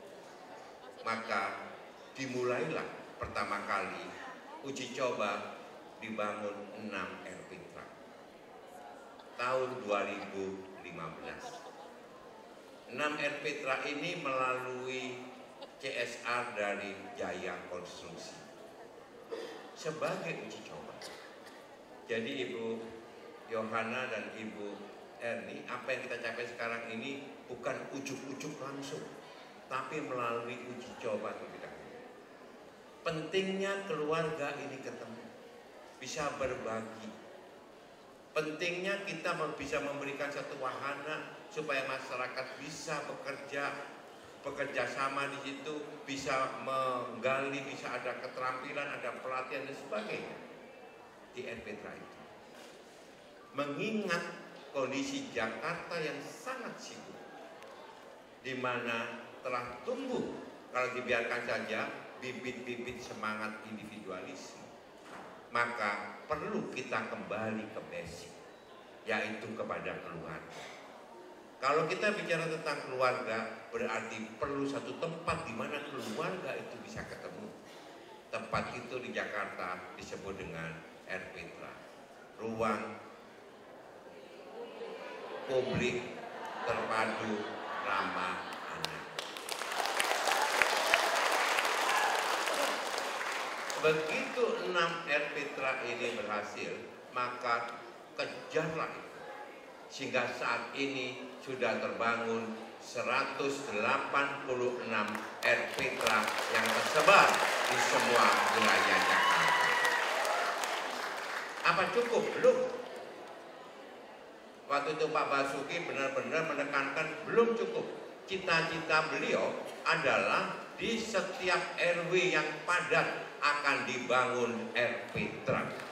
Maka dimulailah pertama kali uji coba dibangun 6 RPTRA tahun 2015. 6 RPTRA ini melalui CSR dari Jaya Konstruksi sebagai uji coba. Jadi Ibu Yohana dan Ibu Erni, apa yang kita capai sekarang ini bukan ujuk-ujuk langsung, tapi melalui uji coba terlebih dahulu. Pentingnya keluarga ini ketemu, bisa berbagi. Pentingnya kita bisa memberikan satu wahana supaya masyarakat bisa bekerja sama di situ, bisa menggali, bisa ada keterampilan, ada pelatihan dan sebagainya di RPTRA itu. Mengingat kondisi Jakarta yang sangat sibuk, di mana telah tumbuh kalau dibiarkan saja bibit-bibit semangat individualisme, maka perlu kita kembali ke basic, yaitu kepada keluarga. Kalau kita bicara tentang keluarga, berarti perlu satu tempat di mana keluarga itu bisa ketemu. Tempat itu di Jakarta disebut dengan RPTRA, ruang publik terpadu ramah anak. Begitu 6 RPTRA ini berhasil, maka kejarlah itu. Sehingga saat ini sudah terbangun 186 RPTRA yang tersebar di semua wilayah Jakarta. Apa cukup? Belum. Waktu itu Pak Basuki benar-benar menekankan belum cukup. Cita-cita beliau adalah di setiap RW yang padat akan dibangun RPTRA.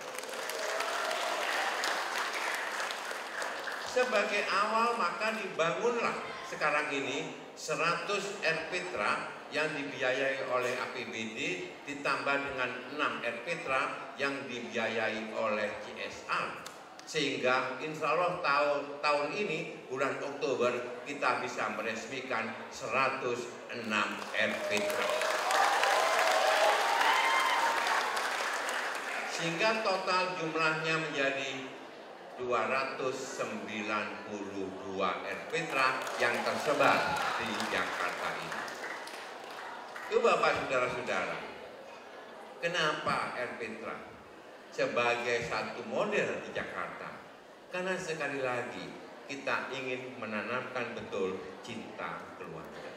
Sebagai awal maka dibangunlah sekarang ini 100 RPTRA yang dibiayai oleh APBD ditambah dengan 6 RPTRA yang dibiayai oleh CSR. sehingga insya Allah tahun ini bulan Oktober kita bisa meresmikan 106 RPTRA. Sehingga total jumlahnya menjadi 292 RPTRA yang tersebar di Jakarta ini. Itu Bapak Saudara-saudara, kenapa RPTRA sebagai satu model di Jakarta? Karena sekali lagi kita ingin menanamkan betul cinta keluarga.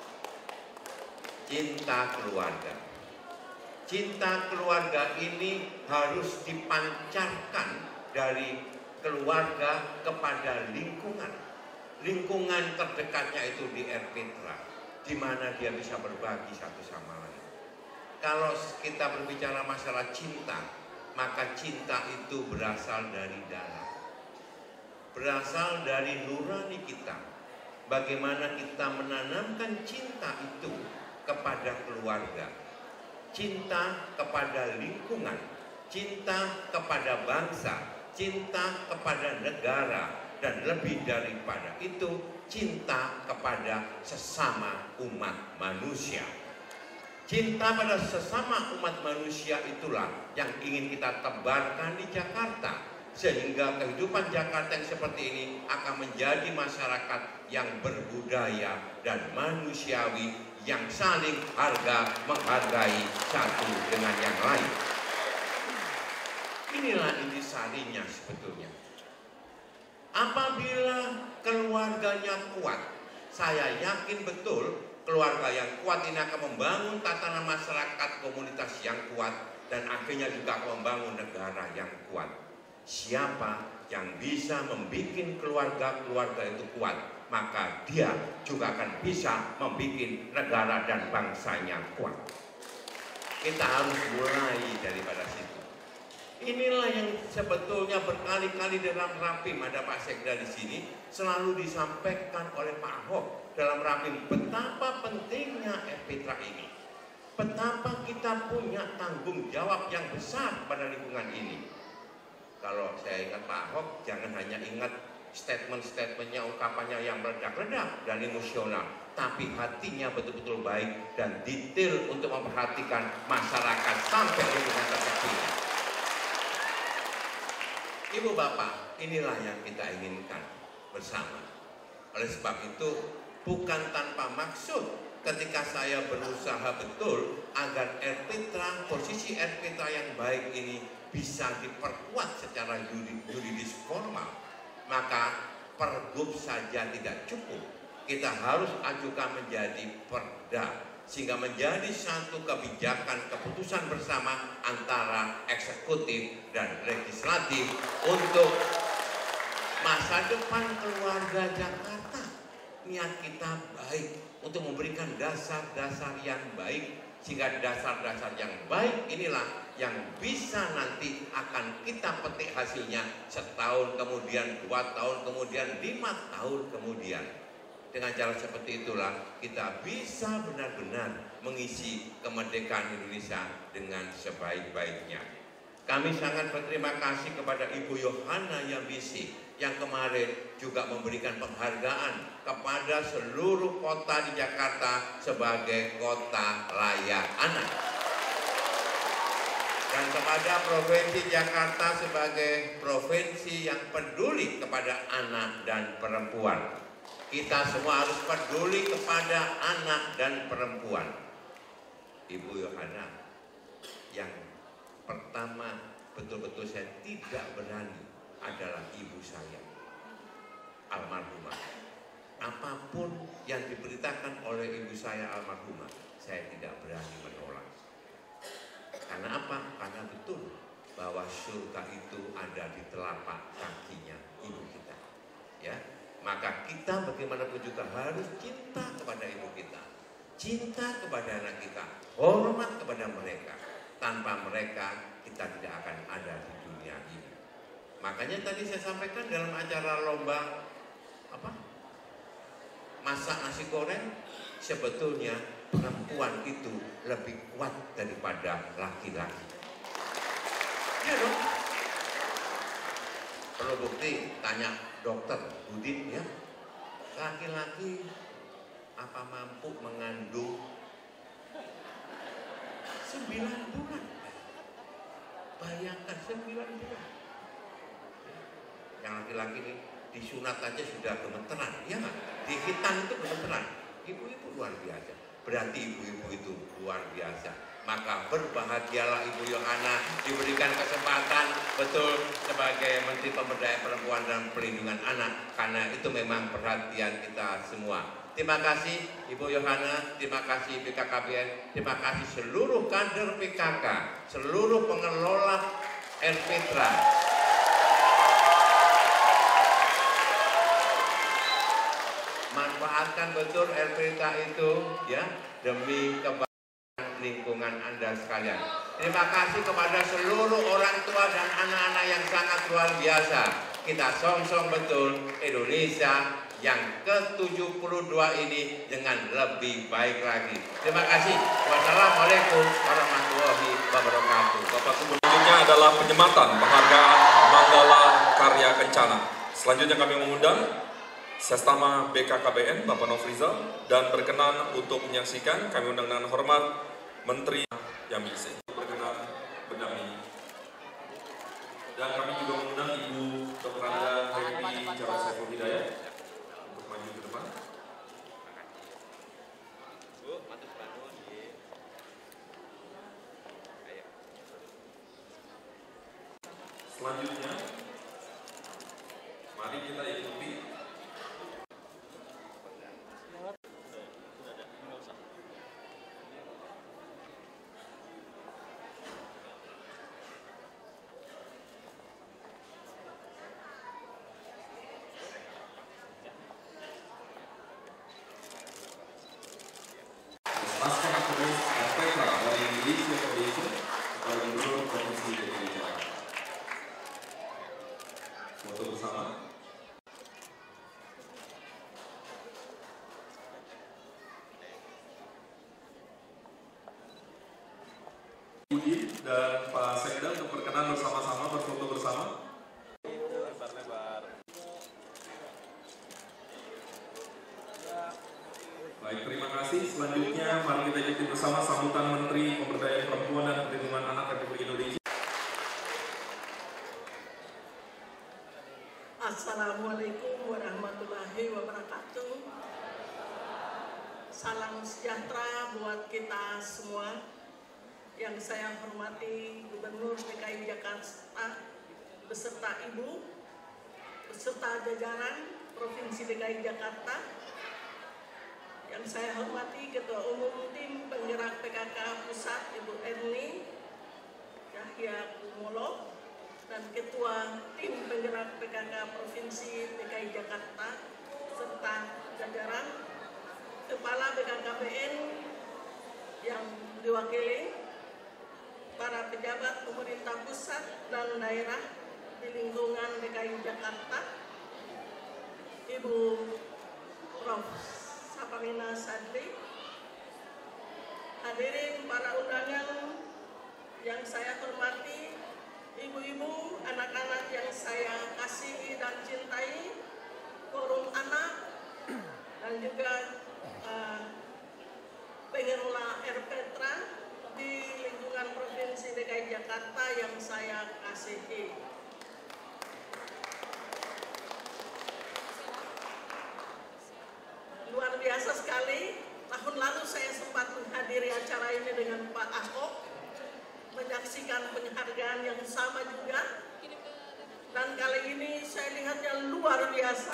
Cinta keluarga. Cinta keluarga ini harus dipancarkan dari keluarga kepada lingkungan. Lingkungan terdekatnya itu di RPTRA, di mana dia bisa berbagi satu sama lain. Kalau kita berbicara masalah cinta, maka cinta itu berasal dari dalam, berasal dari nurani kita. Bagaimana kita menanamkan cinta itu kepada keluarga, cinta kepada lingkungan, cinta kepada bangsa, cinta kepada negara, dan lebih daripada itu, cinta kepada sesama umat manusia. Cinta pada sesama umat manusia itulah yang ingin kita tebarkan di Jakarta, sehingga kehidupan Jakarta yang seperti ini akan menjadi masyarakat yang berbudaya dan manusiawi, yang saling menghargai satu dengan yang lain. Inilah intisarinya sebetulnya. Apabila keluarganya kuat, saya yakin betul keluarga yang kuat ini akan membangun tatanan masyarakat komunitas yang kuat, dan akhirnya juga akan membangun negara yang kuat. Siapa yang bisa membuat keluarga-keluarga itu kuat, maka dia juga akan bisa membuat negara dan bangsanya kuat. Kita harus mulai daripada situ. Inilah yang sebetulnya berkali-kali dalam Rapim, ada Pak Sekda di sini, selalu disampaikan oleh Pak Ahok dalam Rapim betapa pentingnya RPTRA ini. Betapa kita punya tanggung jawab yang besar pada lingkungan ini. Kalau saya ingat Pak Ahok, jangan hanya ingat statement-statementnya, ungkapannya yang meledak-ledak dan emosional, tapi hatinya betul-betul baik dan detail untuk memperhatikan masyarakat sampai lingkungan terkecil. Ibu Bapak, inilah yang kita inginkan bersama. Oleh sebab itu, bukan tanpa maksud ketika saya berusaha betul agar RPTRA, posisi RPTRA yang baik ini bisa diperkuat secara yuridis formal, maka pergub saja tidak cukup. Kita harus ajukan menjadi perda, sehingga menjadi satu kebijakan keputusan bersama antara eksekutif dan legislatif untuk masa depan keluarga Jakarta. Niat kita baik untuk memberikan dasar-dasar yang baik, sehingga dasar-dasar yang baik inilah yang bisa nanti akan kita petik hasilnya setahun kemudian, 2 tahun kemudian, 5 tahun kemudian. Dengan cara seperti itulah kita bisa benar-benar mengisi kemerdekaan Indonesia dengan sebaik-baiknya. Kami sangat berterima kasih kepada Ibu Yohana Yambisi yang kemarin juga memberikan penghargaan kepada seluruh kota di Jakarta sebagai kota layak anak, dan kepada Provinsi Jakarta sebagai provinsi yang peduli kepada anak dan perempuan. Kita semua harus peduli kepada anak dan perempuan. Ibu Yohana, yang pertama betul-betul saya tidak berani adalah ibu saya, almarhumah. Apapun yang diberitakan oleh ibu saya almarhumah, saya tidak berani menolak. Karena apa? Karena betul bahwa surga itu ada di telapak kakinya ibu kita. Ya. Maka kita bagaimanapun juga harus cinta kepada ibu kita, cinta kepada anak kita, hormat kepada mereka. Tanpa mereka kita tidak akan ada di dunia ini. Makanya tadi saya sampaikan dalam acara lomba masak nasi goreng, sebetulnya perempuan itu lebih kuat daripada laki-laki. Ya dong. Perlu bukti, tanya dokter Budin ya. Laki-laki apa mampu mengandung 9 bulan? Bayangkan 9 bulan. Yang laki-laki ini disunat aja sudah gemeteran, ya kan? Di hitam itu gemeteran. Ibu-ibu luar biasa. Berarti ibu-ibu itu luar biasa. Maka berbahagialah Ibu Yohana diberikan kesempatan betul sebagai Menteri Pemberdayaan Perempuan dan Perlindungan Anak, karena itu memang perhatian kita semua. Terima kasih Ibu Yohana, terima kasih BKKBN, terima kasih seluruh kader PKK, seluruh pengelola RPTRA. Manfaatkan betul RPTRA itu ya demi kebaikan lingkungan Anda sekalian. Terima kasih kepada seluruh orang tua dan anak-anak yang sangat luar biasa. Kita song-song betul Indonesia yang ke-72 ini dengan lebih baik lagi. Terima kasih. Wassalamualaikum warahmatullahi wabarakatuh. Bapak selanjutnya adalah penyematan penghargaan Manggala Karya Kencana. Selanjutnya kami mengundang Sestama BKKBN Bapak Nofrizal, dan berkenan untuk menyaksikan kami undang dengan hormat Menteri Yamisi berkenan berdampingi. Dan kami juga mengundang Ibu Dr. Anda Happy Jarod Saiful Hidayat untuk maju ke depan. Selanjutnya, mari kita ikuti naskah akademis RPTRA dari Indonesia Foundation kepada Gubernur Provinsi DKI Jakarta. Foto bersama. Budi dan Pak Sekda untuk berkenan bersama-sama berfoto bersama. Baik, terima kasih. Selanjutnya mari kita ikuti bersama sambutan Menteri Pemberdayaan Perempuan dan Perlindungan Anak Republik Indonesia. Assalamualaikum warahmatullahi wabarakatuh. Salam sejahtera buat kita semua. Yang saya hormati Gubernur DKI Jakarta beserta Ibu, beserta jajaran Provinsi DKI Jakarta. Yang saya hormati Ketua Umum Tim Penggerak PKK Pusat Ibu Erni Yahya Kumolo, dan Ketua Tim Penggerak PKK Provinsi DKI Jakarta serta jajaran Kepala BKKBN yang diwakili para pejabat pemerintah pusat dan daerah di lingkungan DKI Jakarta, Ibu Prof. Saparina Sadli, hadirin para undangan yang saya hormati, ibu-ibu, anak-anak yang saya kasihi dan cintai, forum anak, dan juga pengelola RPTRA di lingkungan Provinsi DKI Jakarta yang saya kasihi. Luar biasa sekali, tahun lalu saya sempat menghadiri acara ini dengan Pak Ahok, menyaksikan penghargaan yang sama juga, dan kali ini saya lihatnya luar biasa.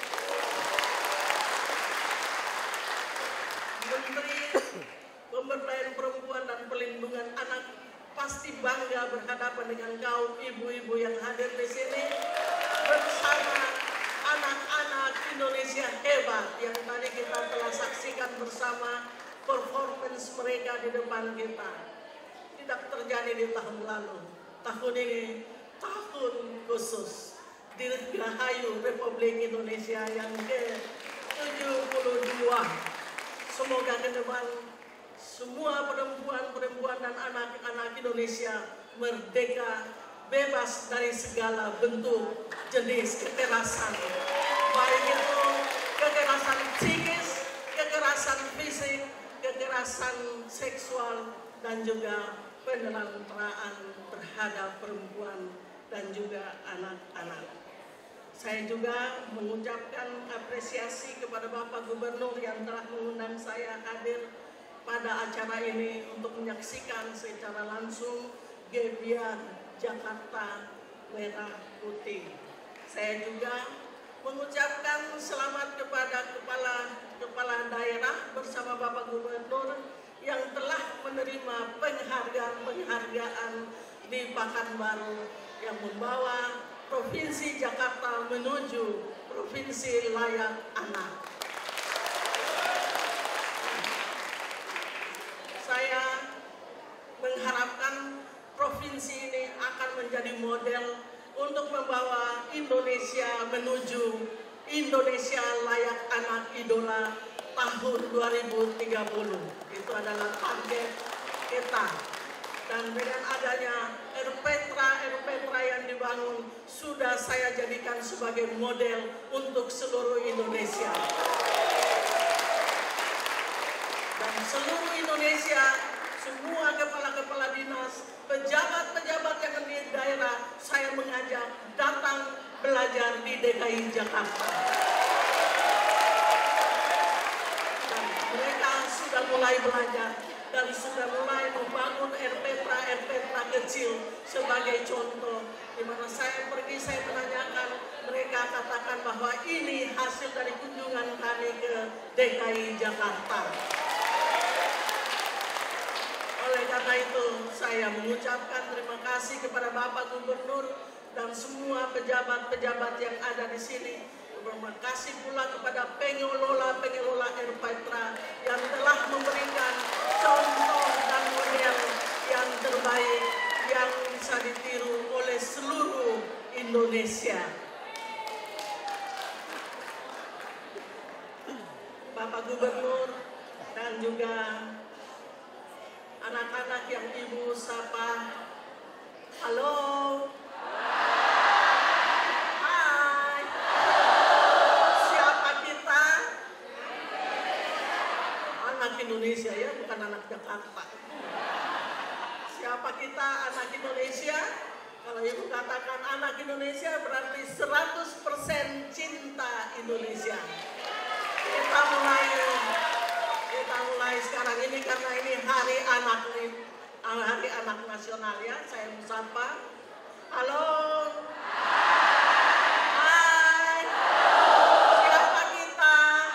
Menteri Pemberdayaan Perempuan dan Perlindungan Anak pasti bangga berhadapan dengan kaum ibu-ibu yang hadir di sini bersama anak-anak Indonesia hebat yang tadi kita telah saksikan bersama performance mereka di depan kita. Tidak terjadi di tahun lalu. Tahun ini tahun khusus Dirgahayu Republik Indonesia yang ke-72. Semoga ke depan semua perempuan-perempuan dan anak-anak Indonesia merdeka bebas dari segala bentuk jenis kekerasan, baik itu kekerasan psikis, kekerasan fisik, kekerasan seksual, dan juga penelantaraan terhadap perempuan dan juga anak-anak. Saya juga mengucapkan apresiasi kepada Bapak Gubernur yang telah mengundang saya hadir pada acara ini untuk menyaksikan secara langsung Gebiar Jakarta Merah Putih. Saya juga mengucapkan selamat kepada kepala daerah bersama Bapak Gubernur yang telah menerima penghargaan di Pekanbaru yang membawa Provinsi Jakarta menuju Provinsi Layak Anak. Saya mengharapkan provinsi ini akan menjadi model untuk membawa Indonesia menuju Indonesia Layak Anak Idola tahun 2030. Itu adalah target kita. Dan dengan adanya RPTRA yang dibangun, sudah saya jadikan sebagai model untuk seluruh Indonesia. Dan seluruh Indonesia, semua kepala-kepala dinas, pejabat-pejabat yang di daerah, saya mengajak datang belajar di DKI Jakarta. Dan mereka sudah mulai belajar dan sudah mulai membangun RPTRA kecil sebagai contoh, di mana saya pergi, saya menanyakan, mereka katakan bahwa ini hasil dari kunjungan kami ke DKI Jakarta. Oleh karena itu, saya mengucapkan terima kasih kepada Bapak Gubernur dan semua pejabat-pejabat yang ada di sini. Terima kasih pula kepada pengelola RPTRA yang telah memberikan contoh dan model yang terbaik yang bisa ditiru oleh seluruh Indonesia. Bapak Gubernur dan juga anak-anak yang Ibu sapa, halo. Hai. Siapa kita? Anak Indonesia ya, bukan anak Jakarta. Siapa kita anak Indonesia? Kalau Ibu katakan anak Indonesia berarti 100% cinta Indonesia. Kita mulai sekarang ini karena ini hari anak nasional ya. Saya mau sapa. Halo. Hai. Siapa kita?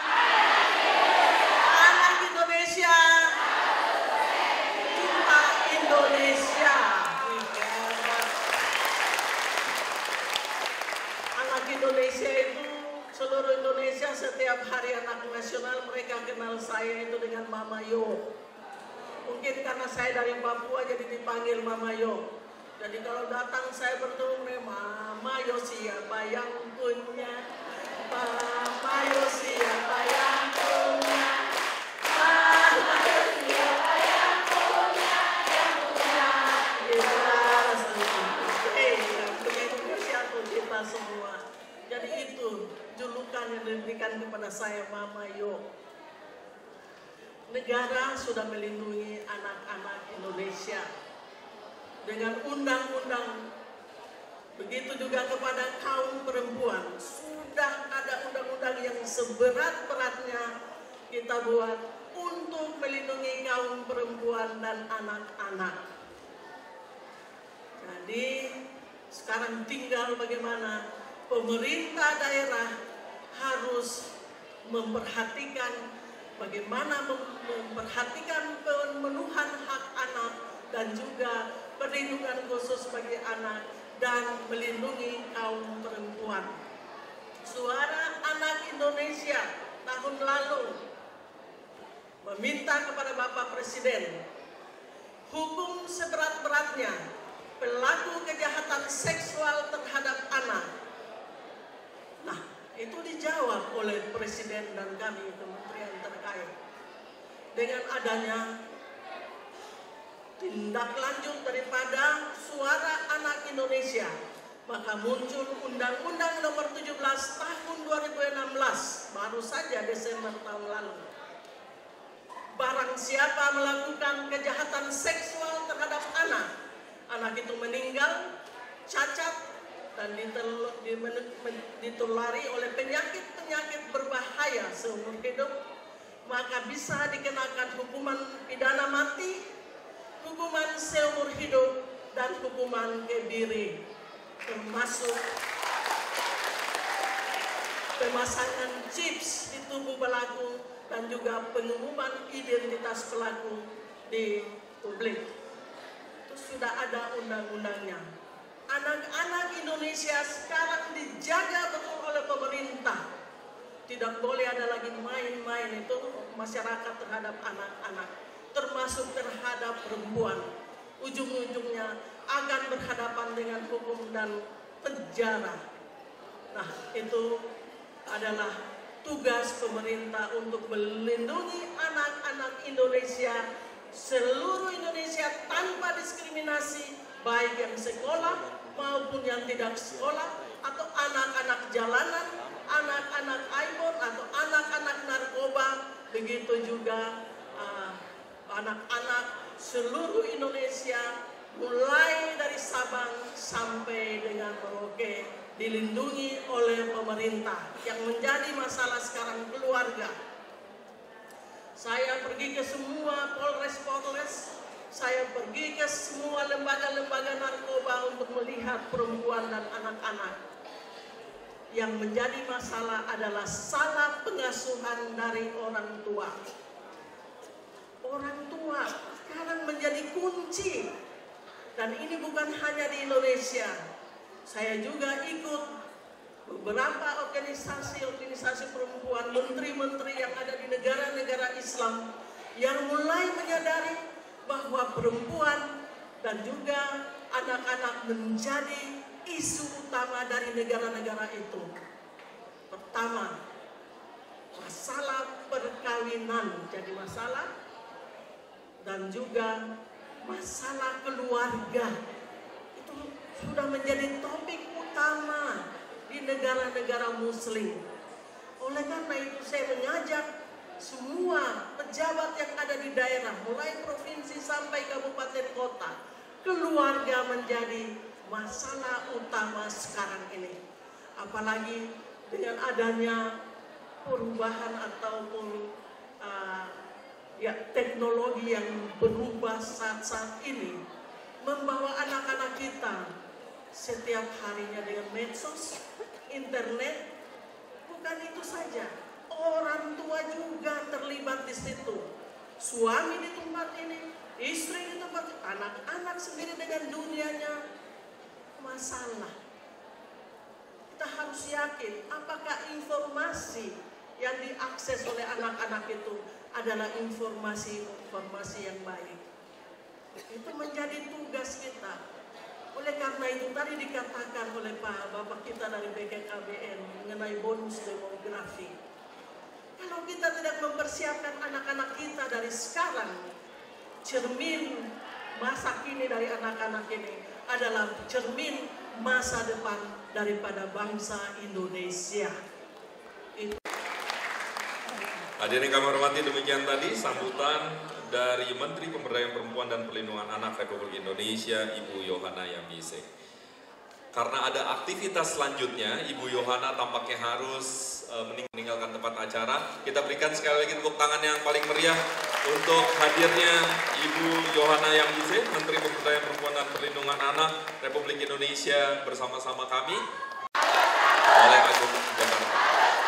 Anak Indonesia. Cinta Indonesia. Anak Indonesia itu seluruh Indonesia, setiap hari anak nasional mereka kenal saya itu dengan Mama Yo. Mungkin karena saya dari Papua jadi dipanggil Mama Yo. Jadi kalau datang saya bertemu, Mama Yo siapa yang punya? Mama Yo siapa yang punya? Mama Yo siapa yang punya? Yang punya kita Indonesia tuh kita semua. Jadi itu julukan yang diberikan kepada saya Mama Yo. Negara sudah melindungi anak-anak Indonesia dengan undang-undang. Begitu juga kepada kaum perempuan. Sudah ada undang-undang yang seberat-beratnya kita buat untuk melindungi kaum perempuan dan anak-anak. Jadi sekarang tinggal bagaimana pemerintah daerah harus memperhatikan bagaimana memperhatikan pemenuhan hak anak dan juga perlindungan khusus bagi anak dan melindungi kaum perempuan. Suara Anak Indonesia tahun lalu meminta kepada Bapak Presiden hukum seberat-beratnya pelaku kejahatan seksual terhadap anak. Nah, itu dijawab oleh Presiden dan kami kementerian terkait. Dengan adanya tindak lanjut daripada Suara Anak Indonesia, maka muncul Undang-Undang Nomor 17 Tahun 2016, baru saja Desember tahun lalu. Barang siapa melakukan kejahatan seksual terhadap anak itu meninggal, cacat, dan ditulari oleh penyakit-penyakit berbahaya seumur hidup, maka bisa dikenakan hukuman pidana mati, hukuman seumur hidup, dan hukuman kebiri, termasuk pemasangan chips di tubuh pelaku dan juga pengumuman identitas pelaku di publik. Itu sudah ada undang-undangnya. Anak-anak Indonesia sekarang dijaga betul oleh pemerintah. Tidak boleh ada lagi main-main itu masyarakat terhadap anak-anak, termasuk terhadap perempuan. Ujung-ujungnya akan berhadapan dengan hukum dan penjara. Nah, itu adalah tugas pemerintah untuk melindungi anak-anak Indonesia, seluruh Indonesia tanpa diskriminasi, baik yang sekolah maupun yang tidak sekolah, atau anak-anak jalanan, anak-anak iPhone, atau anak-anak narkoba, begitu juga anak-anak seluruh Indonesia, mulai dari Sabang sampai dengan Merauke, dilindungi oleh pemerintah. Yang menjadi masalah sekarang keluarga. Saya pergi ke semua polres-polres, saya pergi ke semua lembaga-lembaga narkoba untuk melihat perempuan dan anak-anak. Yang menjadi masalah adalah salah pengasuhan dari orang tua. Orang tua sekarang menjadi kunci. Dan ini bukan hanya di Indonesia. Saya juga ikut beberapa organisasi perempuan, menteri-menteri yang ada di negara-negara Islam yang mulai menyadari bahwa perempuan dan juga anak-anak menjadi isu utama dari negara-negara itu. Pertama, masalah perkawinan jadi masalah, dan juga masalah keluarga itu sudah menjadi topik utama di negara-negara Muslim. Oleh karena itu saya mengajak semua pejabat yang ada di daerah, mulai provinsi sampai kabupaten kota, keluarga menjadi masalah utama sekarang ini. Apalagi dengan adanya perubahan ataupun teknologi yang berubah saat-saat ini, membawa anak-anak kita setiap harinya dengan medsos, internet. Bukan itu saja, orang tua juga terlibat di situ. Suami di tempat ini, istri di tempat, anak-anak sendiri dengan dunianya. Masalah. Kita harus yakin apakah informasi yang diakses oleh anak-anak itu adalah informasi yang baik. Itu menjadi tugas kita. Oleh karena itu tadi dikatakan oleh Bapak kita dari BKKBN mengenai bonus demografi. Kalau kita tidak mempersiapkan anak-anak kita dari sekarang, cermin masa kini dari anak-anak ini adalah cermin masa depan daripada bangsa Indonesia. Hadirin kami hormati, demikian tadi sambutan dari Menteri Pemberdayaan Perempuan dan Perlindungan Anak Republik Indonesia, Ibu Yohana Yambise. Karena ada aktivitas selanjutnya, Ibu Yohana tampaknya harus meninggalkan tempat acara. Kita berikan sekali lagi tepuk tangan yang paling meriah untuk hadirnya Ibu Yohana Yambise, Menteri Pemberdayaan Perempuan dan Perlindungan Anak Republik Indonesia bersama-sama kami oleh Agung Jakarta.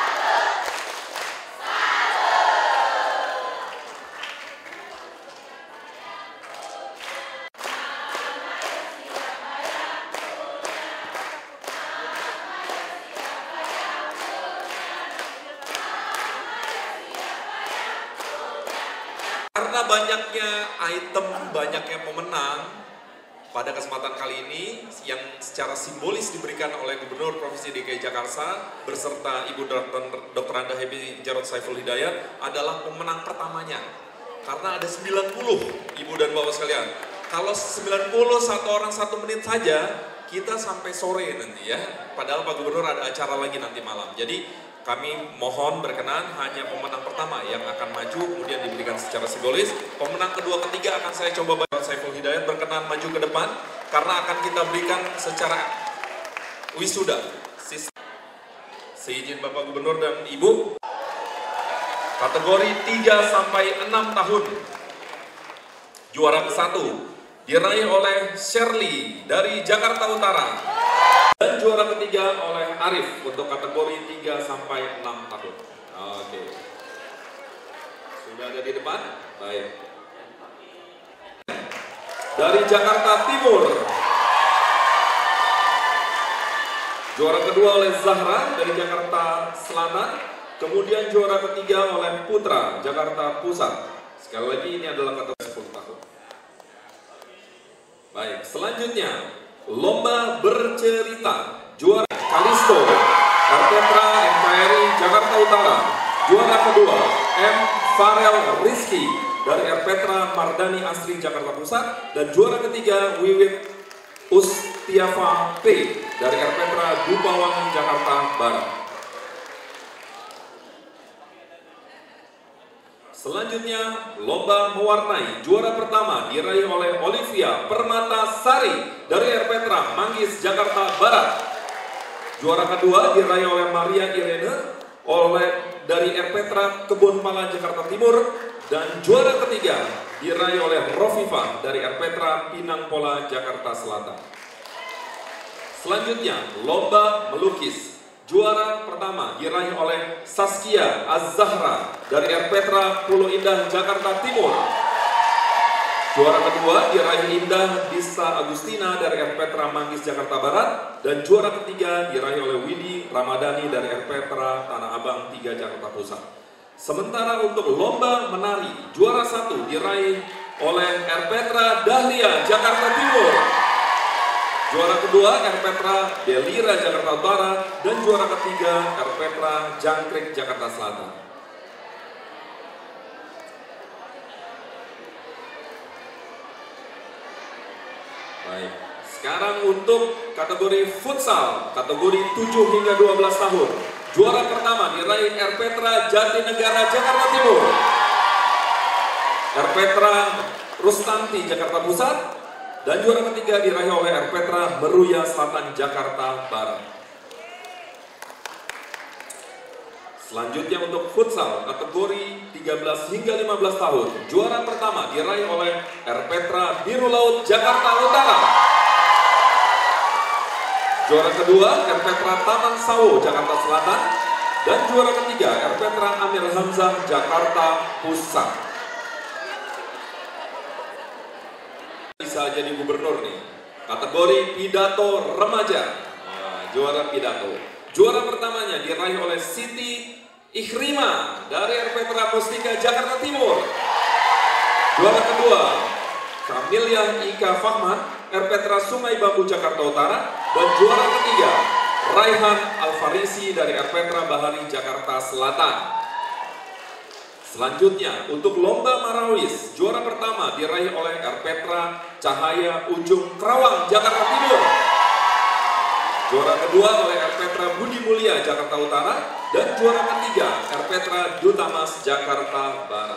Karena banyaknya item, banyaknya pemenang, pada kesempatan kali ini yang secara simbolis diberikan oleh Gubernur Provinsi DKI Jakarta beserta Ibu Dr. Anda Happy Jarod Saiful Hidayat adalah pemenang pertamanya. Karena ada 90 Ibu dan Bapak sekalian. kalau 90 satu orang 1 menit saja, kita sampai sore nanti ya. Padahal Pak Gubernur ada acara lagi nanti malam. Jadi kami mohon berkenan hanya pemenang pertama yang akan maju, kemudian diberikan secara simbolis. Pemenang kedua, ketiga akan saya coba Bapak Saiful Hidayat berkenan maju ke depan, karena akan kita berikan secara wisuda. Seizin Bapak Gubernur dan Ibu, kategori 3 sampai 6 tahun, juara ke-1 diraih oleh Shirley dari Jakarta Utara. Dan juara ketiga oleh Arif untuk kategori 3 sampai 6 tahun. Oke. Sudah ada di depan? Baik. Dari Jakarta Timur, juara kedua oleh Zahra dari Jakarta Selatan. Kemudian juara ketiga oleh Putra, Jakarta Pusat. Sekali lagi ini adalah kategori 10 tahun. Baik, selanjutnya lomba bercerita. Juara Kalisto, Artetra NKRI Jakarta Utara. Juara kedua M. Farel Rizky dari Erpetra Mardani Asri Jakarta Pusat. Dan juara ketiga Wiwit Ustiafa P dari Erpetra Dupawangi Jakarta Barat. Selanjutnya, lomba mewarnai. Juara pertama diraih oleh Olivia Permata Sari dari Erpetra Manggis Jakarta Barat. Juara kedua diraih oleh Maria Irene dari Erpetra Kebun Pala Jakarta Timur. Dan juara ketiga diraih oleh Rofifa dari Erpetra Pinang Pola Jakarta Selatan. Selanjutnya, lomba melukis. Juara pertama diraih oleh Saskia Az-Zahra dari Erpetra Pulau Indah Jakarta Timur. Juara kedua diraih Indah Disa Agustina dari Erpetra Manggis Jakarta Barat. Dan juara ketiga diraih oleh Widi Ramadhani dari Erpetra Tanah Abang 3 Jakarta Pusat. Sementara untuk lomba menari, juara 1 diraih oleh Erpetra Dahlia Jakarta Timur. Juara kedua Erpetra Delira Jakarta Utara. Dan juara ketiga Erpetra Jangkrik Jakarta Selatan. Baik, sekarang untuk kategori futsal, kategori 7 hingga 12 tahun. Juara pertama diraih Erpetra Jatinegara Jakarta Timur. Erpetra Rustanti Jakarta Pusat. Dan juara ketiga diraih oleh Erpetra Meruya Selatan Jakarta Barat. Selanjutnya untuk futsal kategori 13 hingga 15 tahun. Juara pertama diraih oleh Erpetra Biru Laut Jakarta Utara. Juara kedua Erpetra Taman Sawo Jakarta Selatan. Dan juara ketiga Erpetra Amir Hamzah Jakarta Pusat. Bisa jadi gubernur nih. Kategori pidato remaja. Nah, juara pidato. Juara pertamanya diraih oleh Siti Ikhrima dari Erpetra Mustika Jakarta Timur. Juara kedua Kamilia Ika Fahman Erpetra Sungai Bambu Jakarta Utara. Dan juara ketiga Raihan Alfarisi dari Erpetra Bahari Jakarta Selatan. Selanjutnya untuk lomba marawis, juara pertama diraih oleh Erpetra Cahaya Ujung Kerawang Jakarta Timur. Juara kedua oleh Erpetra Budi Mulia Jakarta Utara. Dan juara ketiga Erpetra Dutamas Jakarta Barat.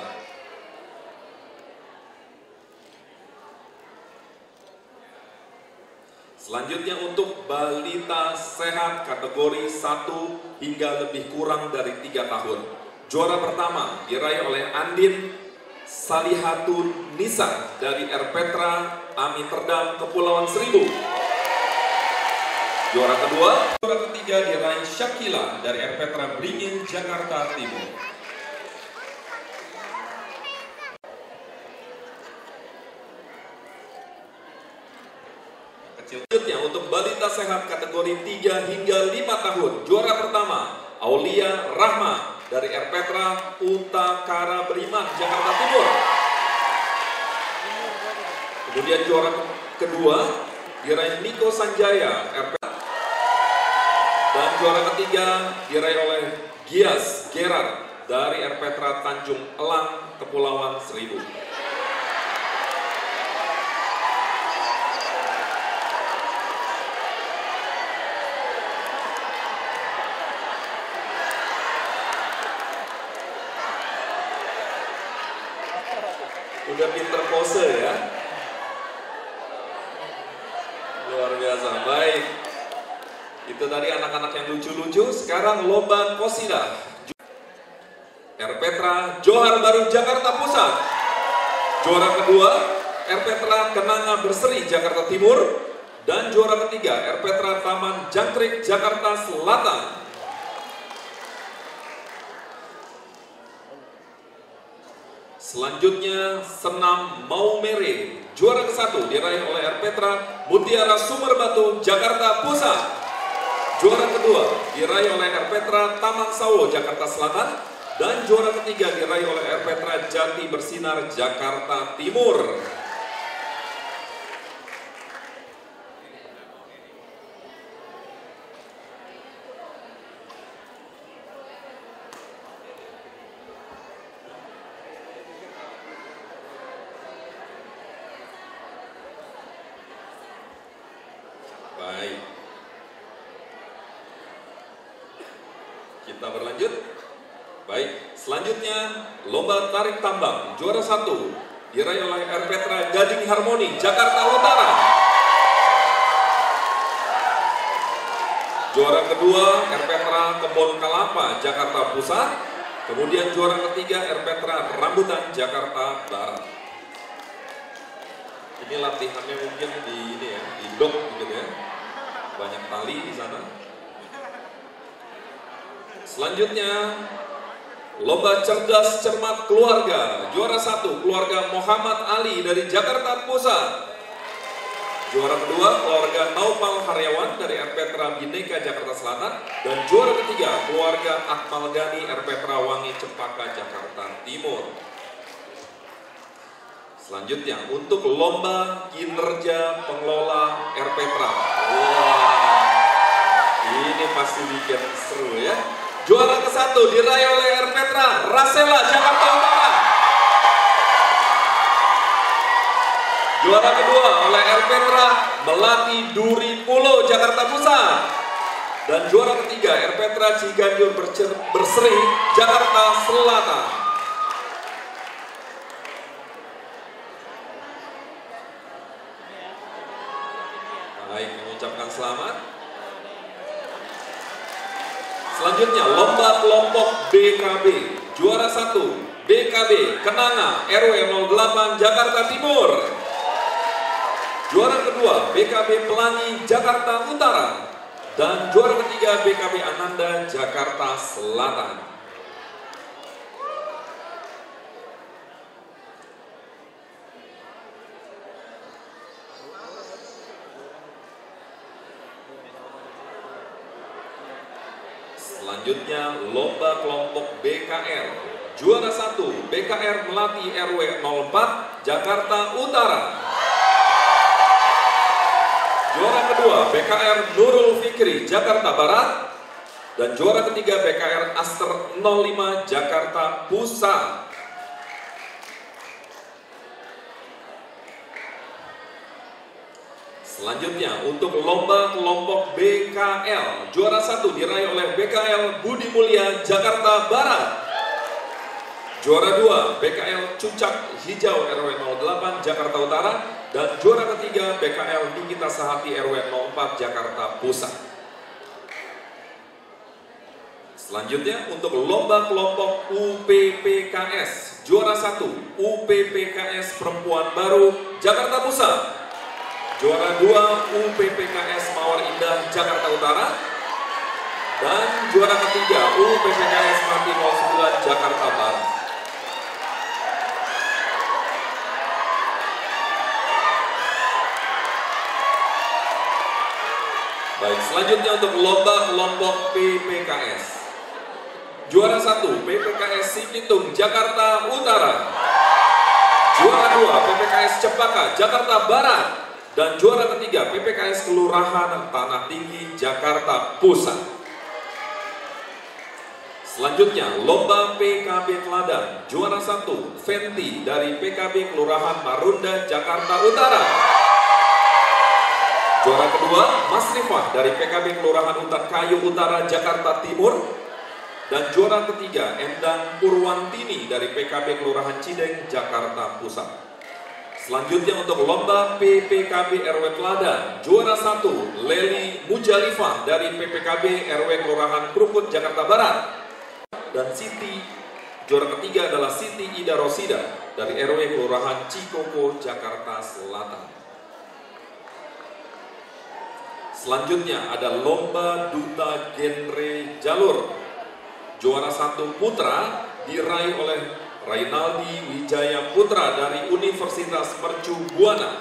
Selanjutnya untuk balita sehat kategori 1 hingga lebih kurang dari 3 tahun. Juara pertama diraih oleh Andin Salihatun Nisa dari Erpetra Amsterdam Kepulauan Seribu. Juara kedua, juara ketiga diraih Syakila dari Erpetra Beringin Jakarta Timur. Selanjutnya untuk balita sehat kategori 3 hingga 5 tahun. Juara pertama Aulia Rahma dari Erpetra Utakara Beriman Jakarta Timur. Kemudian juara kedua diraih Niko Sanjaya Erpetra. Dan juara ketiga diraih oleh Gias Gerard dari Erpetra Tanjung Elang Kepulauan Seribu. Udah pinter pose ya. Luar biasa, baik. Itu tadi anak-anak yang lucu-lucu. Sekarang lomba qosidah. Erpetra Johar Baru Jakarta Pusat. Juara kedua Erpetra Kenanga Berseri Jakarta Timur. Dan juara ketiga Erpetra Taman Jangkrik Jakarta Selatan. Selanjutnya senam Maumere, juara ke-1 diraih oleh Erpetra Mutiara Sumber Batu Jakarta Pusat. Juara kedua diraih oleh Erpetra Taman Sawo Jakarta Selatan, dan juara ketiga diraih oleh Erpetra Jati Bersinar Jakarta Timur. Baik, kita berlanjut. Baik, selanjutnya lomba tarik tambang juara 1 diraih oleh Erpetra Gading Harmoni Jakarta Utara. Juara kedua Erpetra Kebon Kalapa Jakarta Pusat. Kemudian juara ketiga Erpetra Rambutan Jakarta Barat. Ini latihannya mungkin di ini ya, di dok gitu ya. Banyak tali di sana. Selanjutnya lomba cerdas cermat keluarga juara 1 keluarga Muhammad Ali dari Jakarta Pusat. Juara kedua keluarga Naupal Haryawan dari Erpetra Bhinneka Jakarta Selatan, dan juara ketiga keluarga Akmal Gani Erpetra Wangi Cempaka Jakarta Timur. Selanjutnya untuk lomba kinerja pengelola Erpetra. Wah, ini pasti bikin seru ya. Juara ke-1 diraih oleh Erpetra Rasela Jakarta Utara. Juara kedua oleh Erpetra Melati Duri Pulo Jakarta Pusat. Dan juara ketiga Erpetra Ciganjur Berseri Jakarta Selatan. Baik, mengucapkan selamat. Selanjutnya lomba kelompok BKB juara 1 BKB Kenanga RW 08 Jakarta Timur. Juara kedua BKB Pelangi Jakarta Utara, dan juara ketiga BKB Ananda Jakarta Selatan. Selanjutnya lomba kelompok BKR juara 1 BKR Melati RW 04 Jakarta Utara. Juara kedua BKR Nurul Fikri Jakarta Barat, dan juara ketiga BKR Aster 05 Jakarta Pusat. Selanjutnya untuk lomba kelompok BKL juara 1 diraih oleh BKL Budi Mulia Jakarta Barat. Juara 2 BKL Cucak Hijau RW 08 Jakarta Utara, dan juara ketiga BKL Nikita Sahati RW 04 Jakarta Pusat. Selanjutnya untuk lomba kelompok UPPKS juara 1 UPPKS Perempuan Baru Jakarta Pusat. Juara 2 UPPKS Mawar Indah Jakarta Utara, dan juara ketiga UPPKS Mati 09 Jakarta Barat. Baik, selanjutnya untuk lomba kelompok PPKS juara 1 PPKS Sipitung Jakarta Utara. Juara 2 PPKS Cempaka Jakarta Barat, dan juara ketiga PPKS Kelurahan Tanah Tinggi Jakarta Pusat. Selanjutnya lomba PKB Teladan juara 1 Fenti dari PKB Kelurahan Marunda Jakarta Utara. Juara kedua Mas Rifah dari PKB Kelurahan Hutan Kayu Utara Jakarta Timur, dan juara ketiga Endang Purwantini dari PKB Kelurahan Cideng Jakarta Pusat. Selanjutnya untuk lomba PPKB RW Teladan, juara 1 Leli Mujalifah dari PPKB RW Kelurahan Krukut, Jakarta Barat. Dan juara ketiga adalah Siti Ida Rosida dari RW Kelurahan Cikoko, Jakarta Selatan. Selanjutnya ada lomba duta genre jalur. Juara 1 putra diraih oleh Rainaldi Wijaya Putra dari Universitas Mercu Buana.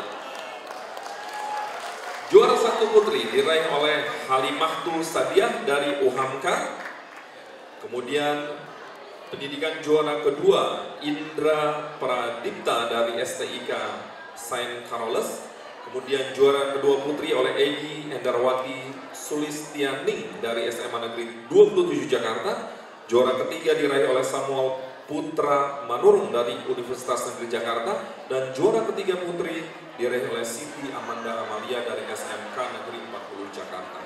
Juara 1 putri diraih oleh Halimahtu Sadiah dari UHAMKA. Kemudian pendidikan juara kedua Indra Pradipta dari STIK Saint Carolus. Kemudian juara kedua putri oleh Egy Endarwati Sulistianing dari SMA Negeri 27 Jakarta. Juara ketiga diraih oleh Samuel Putra Manurung dari Universitas Negeri Jakarta. Dan juara ketiga putri diraih oleh Siti Amanda Amalia dari SMK Negeri 40 Jakarta.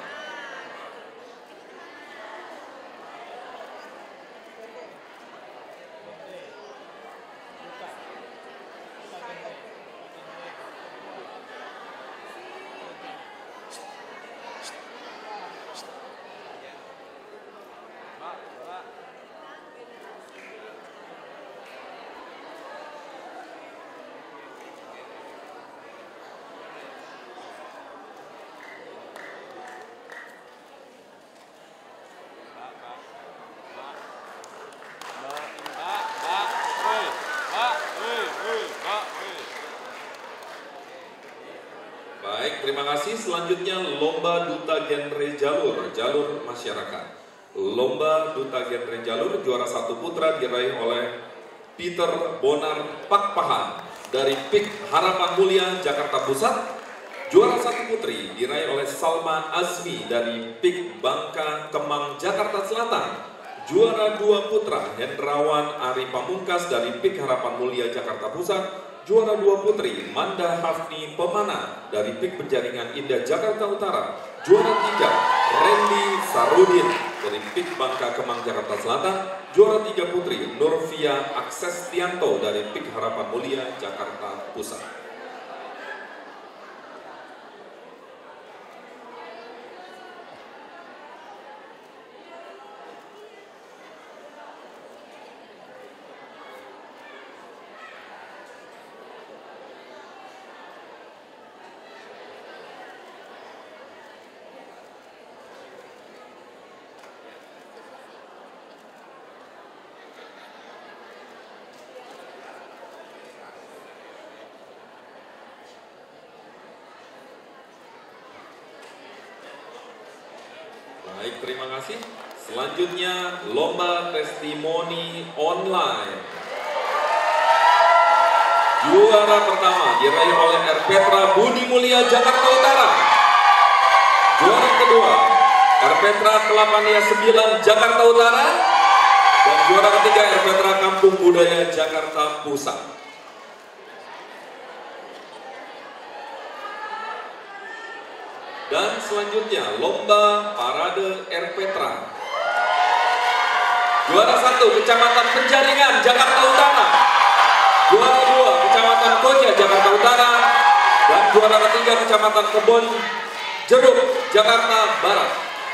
Baik, terima kasih. Selanjutnya lomba duta genre jalur masyarakat. Lomba duta genre jalur, juara 1 putra diraih oleh Peter Bonar Pakpahan dari PIK Harapan Mulia, Jakarta Pusat. Juara 1 putri diraih oleh Salma Azmi dari PIK Bangka Kemang, Jakarta Selatan. Juara 2 putra Hendrawan Ari Pamungkas dari PIK Harapan Mulia, Jakarta Pusat. Juara 2 putri Manda Hafni Pemana dari PIK Penjaringan Indah, Jakarta Utara. Juara 3 Randy Sarudin dari PIK Bangka Kemang, Jakarta Selatan. Juara 3 putri Nurvia Aksestianto dari PIK Harapan Mulia, Jakarta Pusat. Baik, terima kasih. Selanjutnya lomba testimoni online. Juara pertama diraih oleh Erpetra Budi Mulia, Jakarta Utara. Juara kedua Erpetra Kelapania 9, Jakarta Utara. Dan juara ketiga Erpetra Kampung Budaya, Jakarta Pusat. Dan selanjutnya lomba parade Erpetra. Juara 1 Kecamatan Penjaringan, Jakarta Utara. Juara 2 Kecamatan Koja, Jakarta Utara. Dan juara ketiga Kecamatan Kebon Jeruk, Jakarta Barat.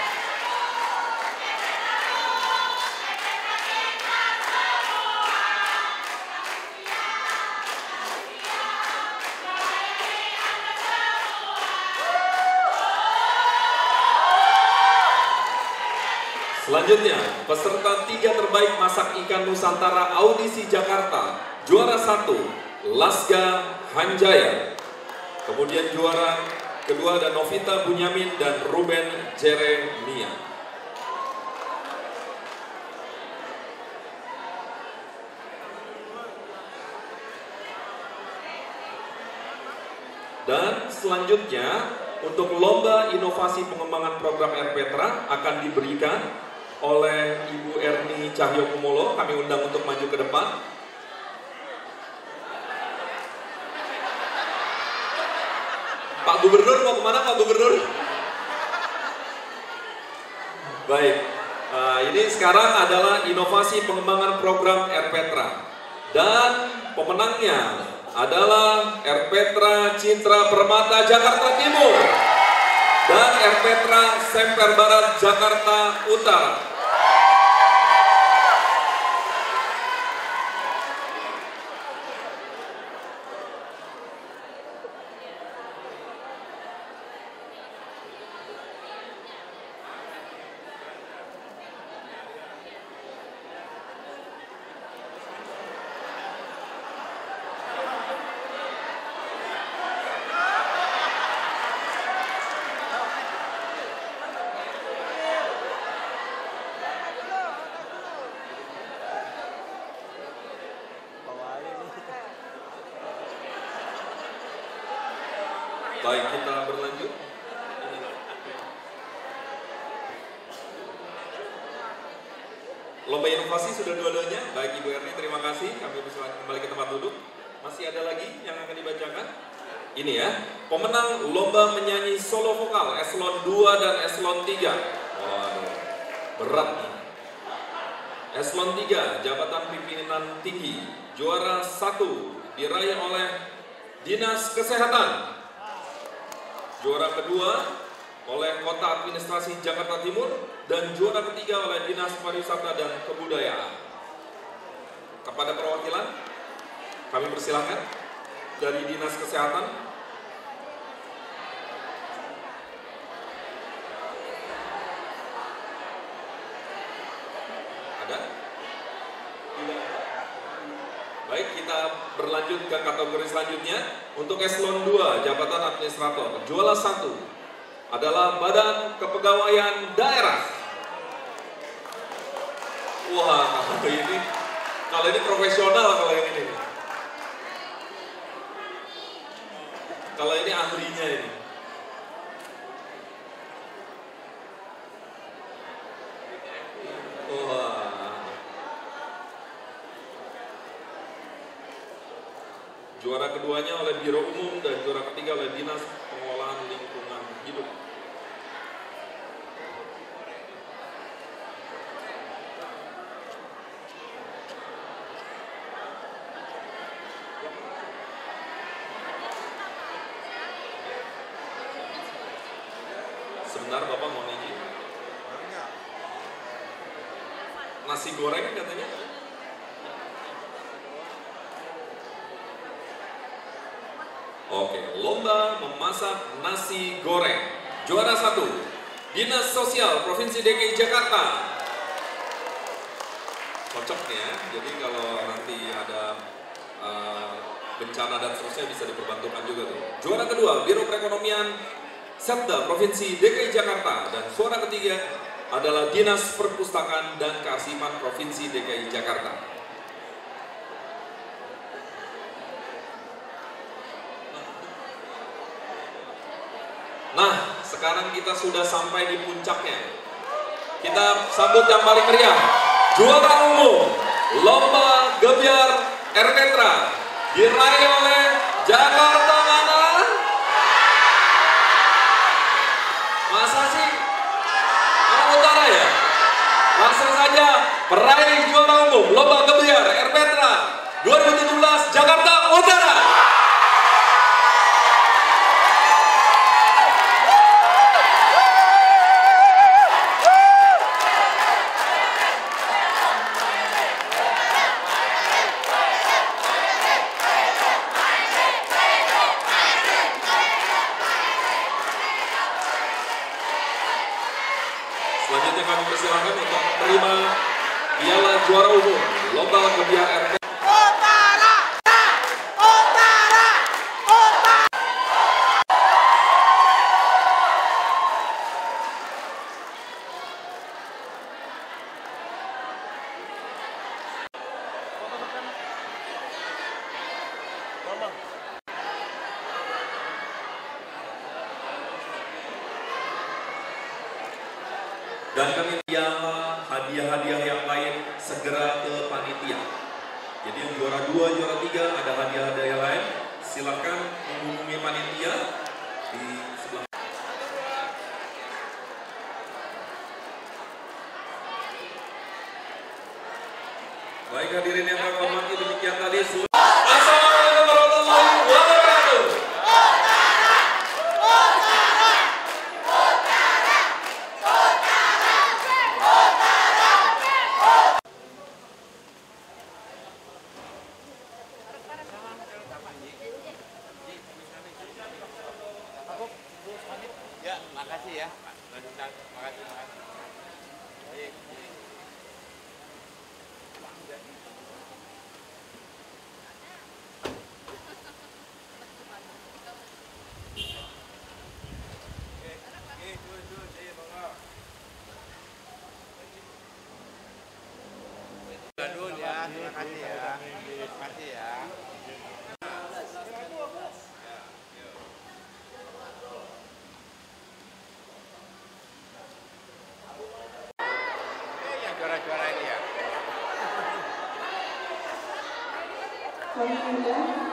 Selanjutnya, peserta 3 terbaik masak ikan Nusantara audisi Jakarta. Juara 1, Lasga Hanjaya. Kemudian juara kedua ada Novita Bunyamin dan Ruben Jeremia. Dan selanjutnya, untuk lomba inovasi pengembangan program Erpetra akan diberikan oleh Ibu Erni Cahyokumolo. Kami undang untuk maju ke depan. Pak Gubernur mau kemana, Pak Gubernur? Baik, ini sekarang adalah inovasi pengembangan program Erpetra. Dan pemenangnya adalah Erpetra Citra Permata Jakarta Timur dan Erpetra Semper Barat Jakarta Utara. Baik, kita berlanjut. Lomba inovasi sudah dua-duanya. Baik Ibu Erni, terima kasih. Kami persilakan kembali ke tempat duduk. Masih ada lagi yang akan dibacakan? Ini ya, pemenang lomba menyanyi solo vokal eselon 2 dan eselon 3. Waduh, berat nih. Eselon 3, jabatan pimpinan tinggi. Juara 1 diraih oleh Dinas Kesehatan. Juara kedua oleh Kota Administrasi Jakarta Timur dan juara ketiga oleh Dinas Pariwisata dan Kebudayaan. Kepada perwakilan, kami persilahkan dari Dinas Kesehatan. Ada? Tidak. Baik, kita berlanjut ke kategori selanjutnya. Untuk eselon 2, jabatan administrator. Juara 1 adalah Badan Kepegawaian Daerah. Wah, kalau ini profesional kalau yang ini. Kalau ini ahlinya ini. Wah. Juara keduanya oleh Biro Umum dan juara ketiga oleh Dinas Pengelolaan Lingkungan Hidup. Sebentar Bapak mau izin. Nasi goreng katanya. Oke, lomba memasak nasi goreng. Juara 1, Dinas Sosial Provinsi DKI Jakarta. Cocok nih ya, jadi kalau nanti ada bencana dan seterusnya bisa diperbantukan juga tuh. Juara kedua, Biro Perekonomian Setda Provinsi DKI Jakarta. Dan juara ketiga adalah Dinas Perpustakaan dan Kearsipan Provinsi DKI Jakarta. Nah, sekarang kita sudah sampai di puncaknya. Kita sambut yang paling meriah. Juara umum Lomba Gebiar Erpetra diraih oleh Jakarta mana? Masa sih? Orang Utara ya? Langsung saja peraih juara umum Lomba Gebiar Erpetra 2017 Jakarta Utara. Selanjutnya kami persilakan untuk menerima piala juara umum Lomba Gebiar Erpetra. Dan kami piala hadiah-hadiah yang lain segera ke panitia. Jadi yang juara 2, juara 3 ada hadiah-hadiah yang lain. Silakan menghubungi panitia di sebelah. Baik hadirin yang kami hormati, demikian tadi. Assalamualaikum warahmatullahi ya. Makasih. Aduh ya, terima kasih ya. Terima kasih ya. Yang juara-juara ini ya.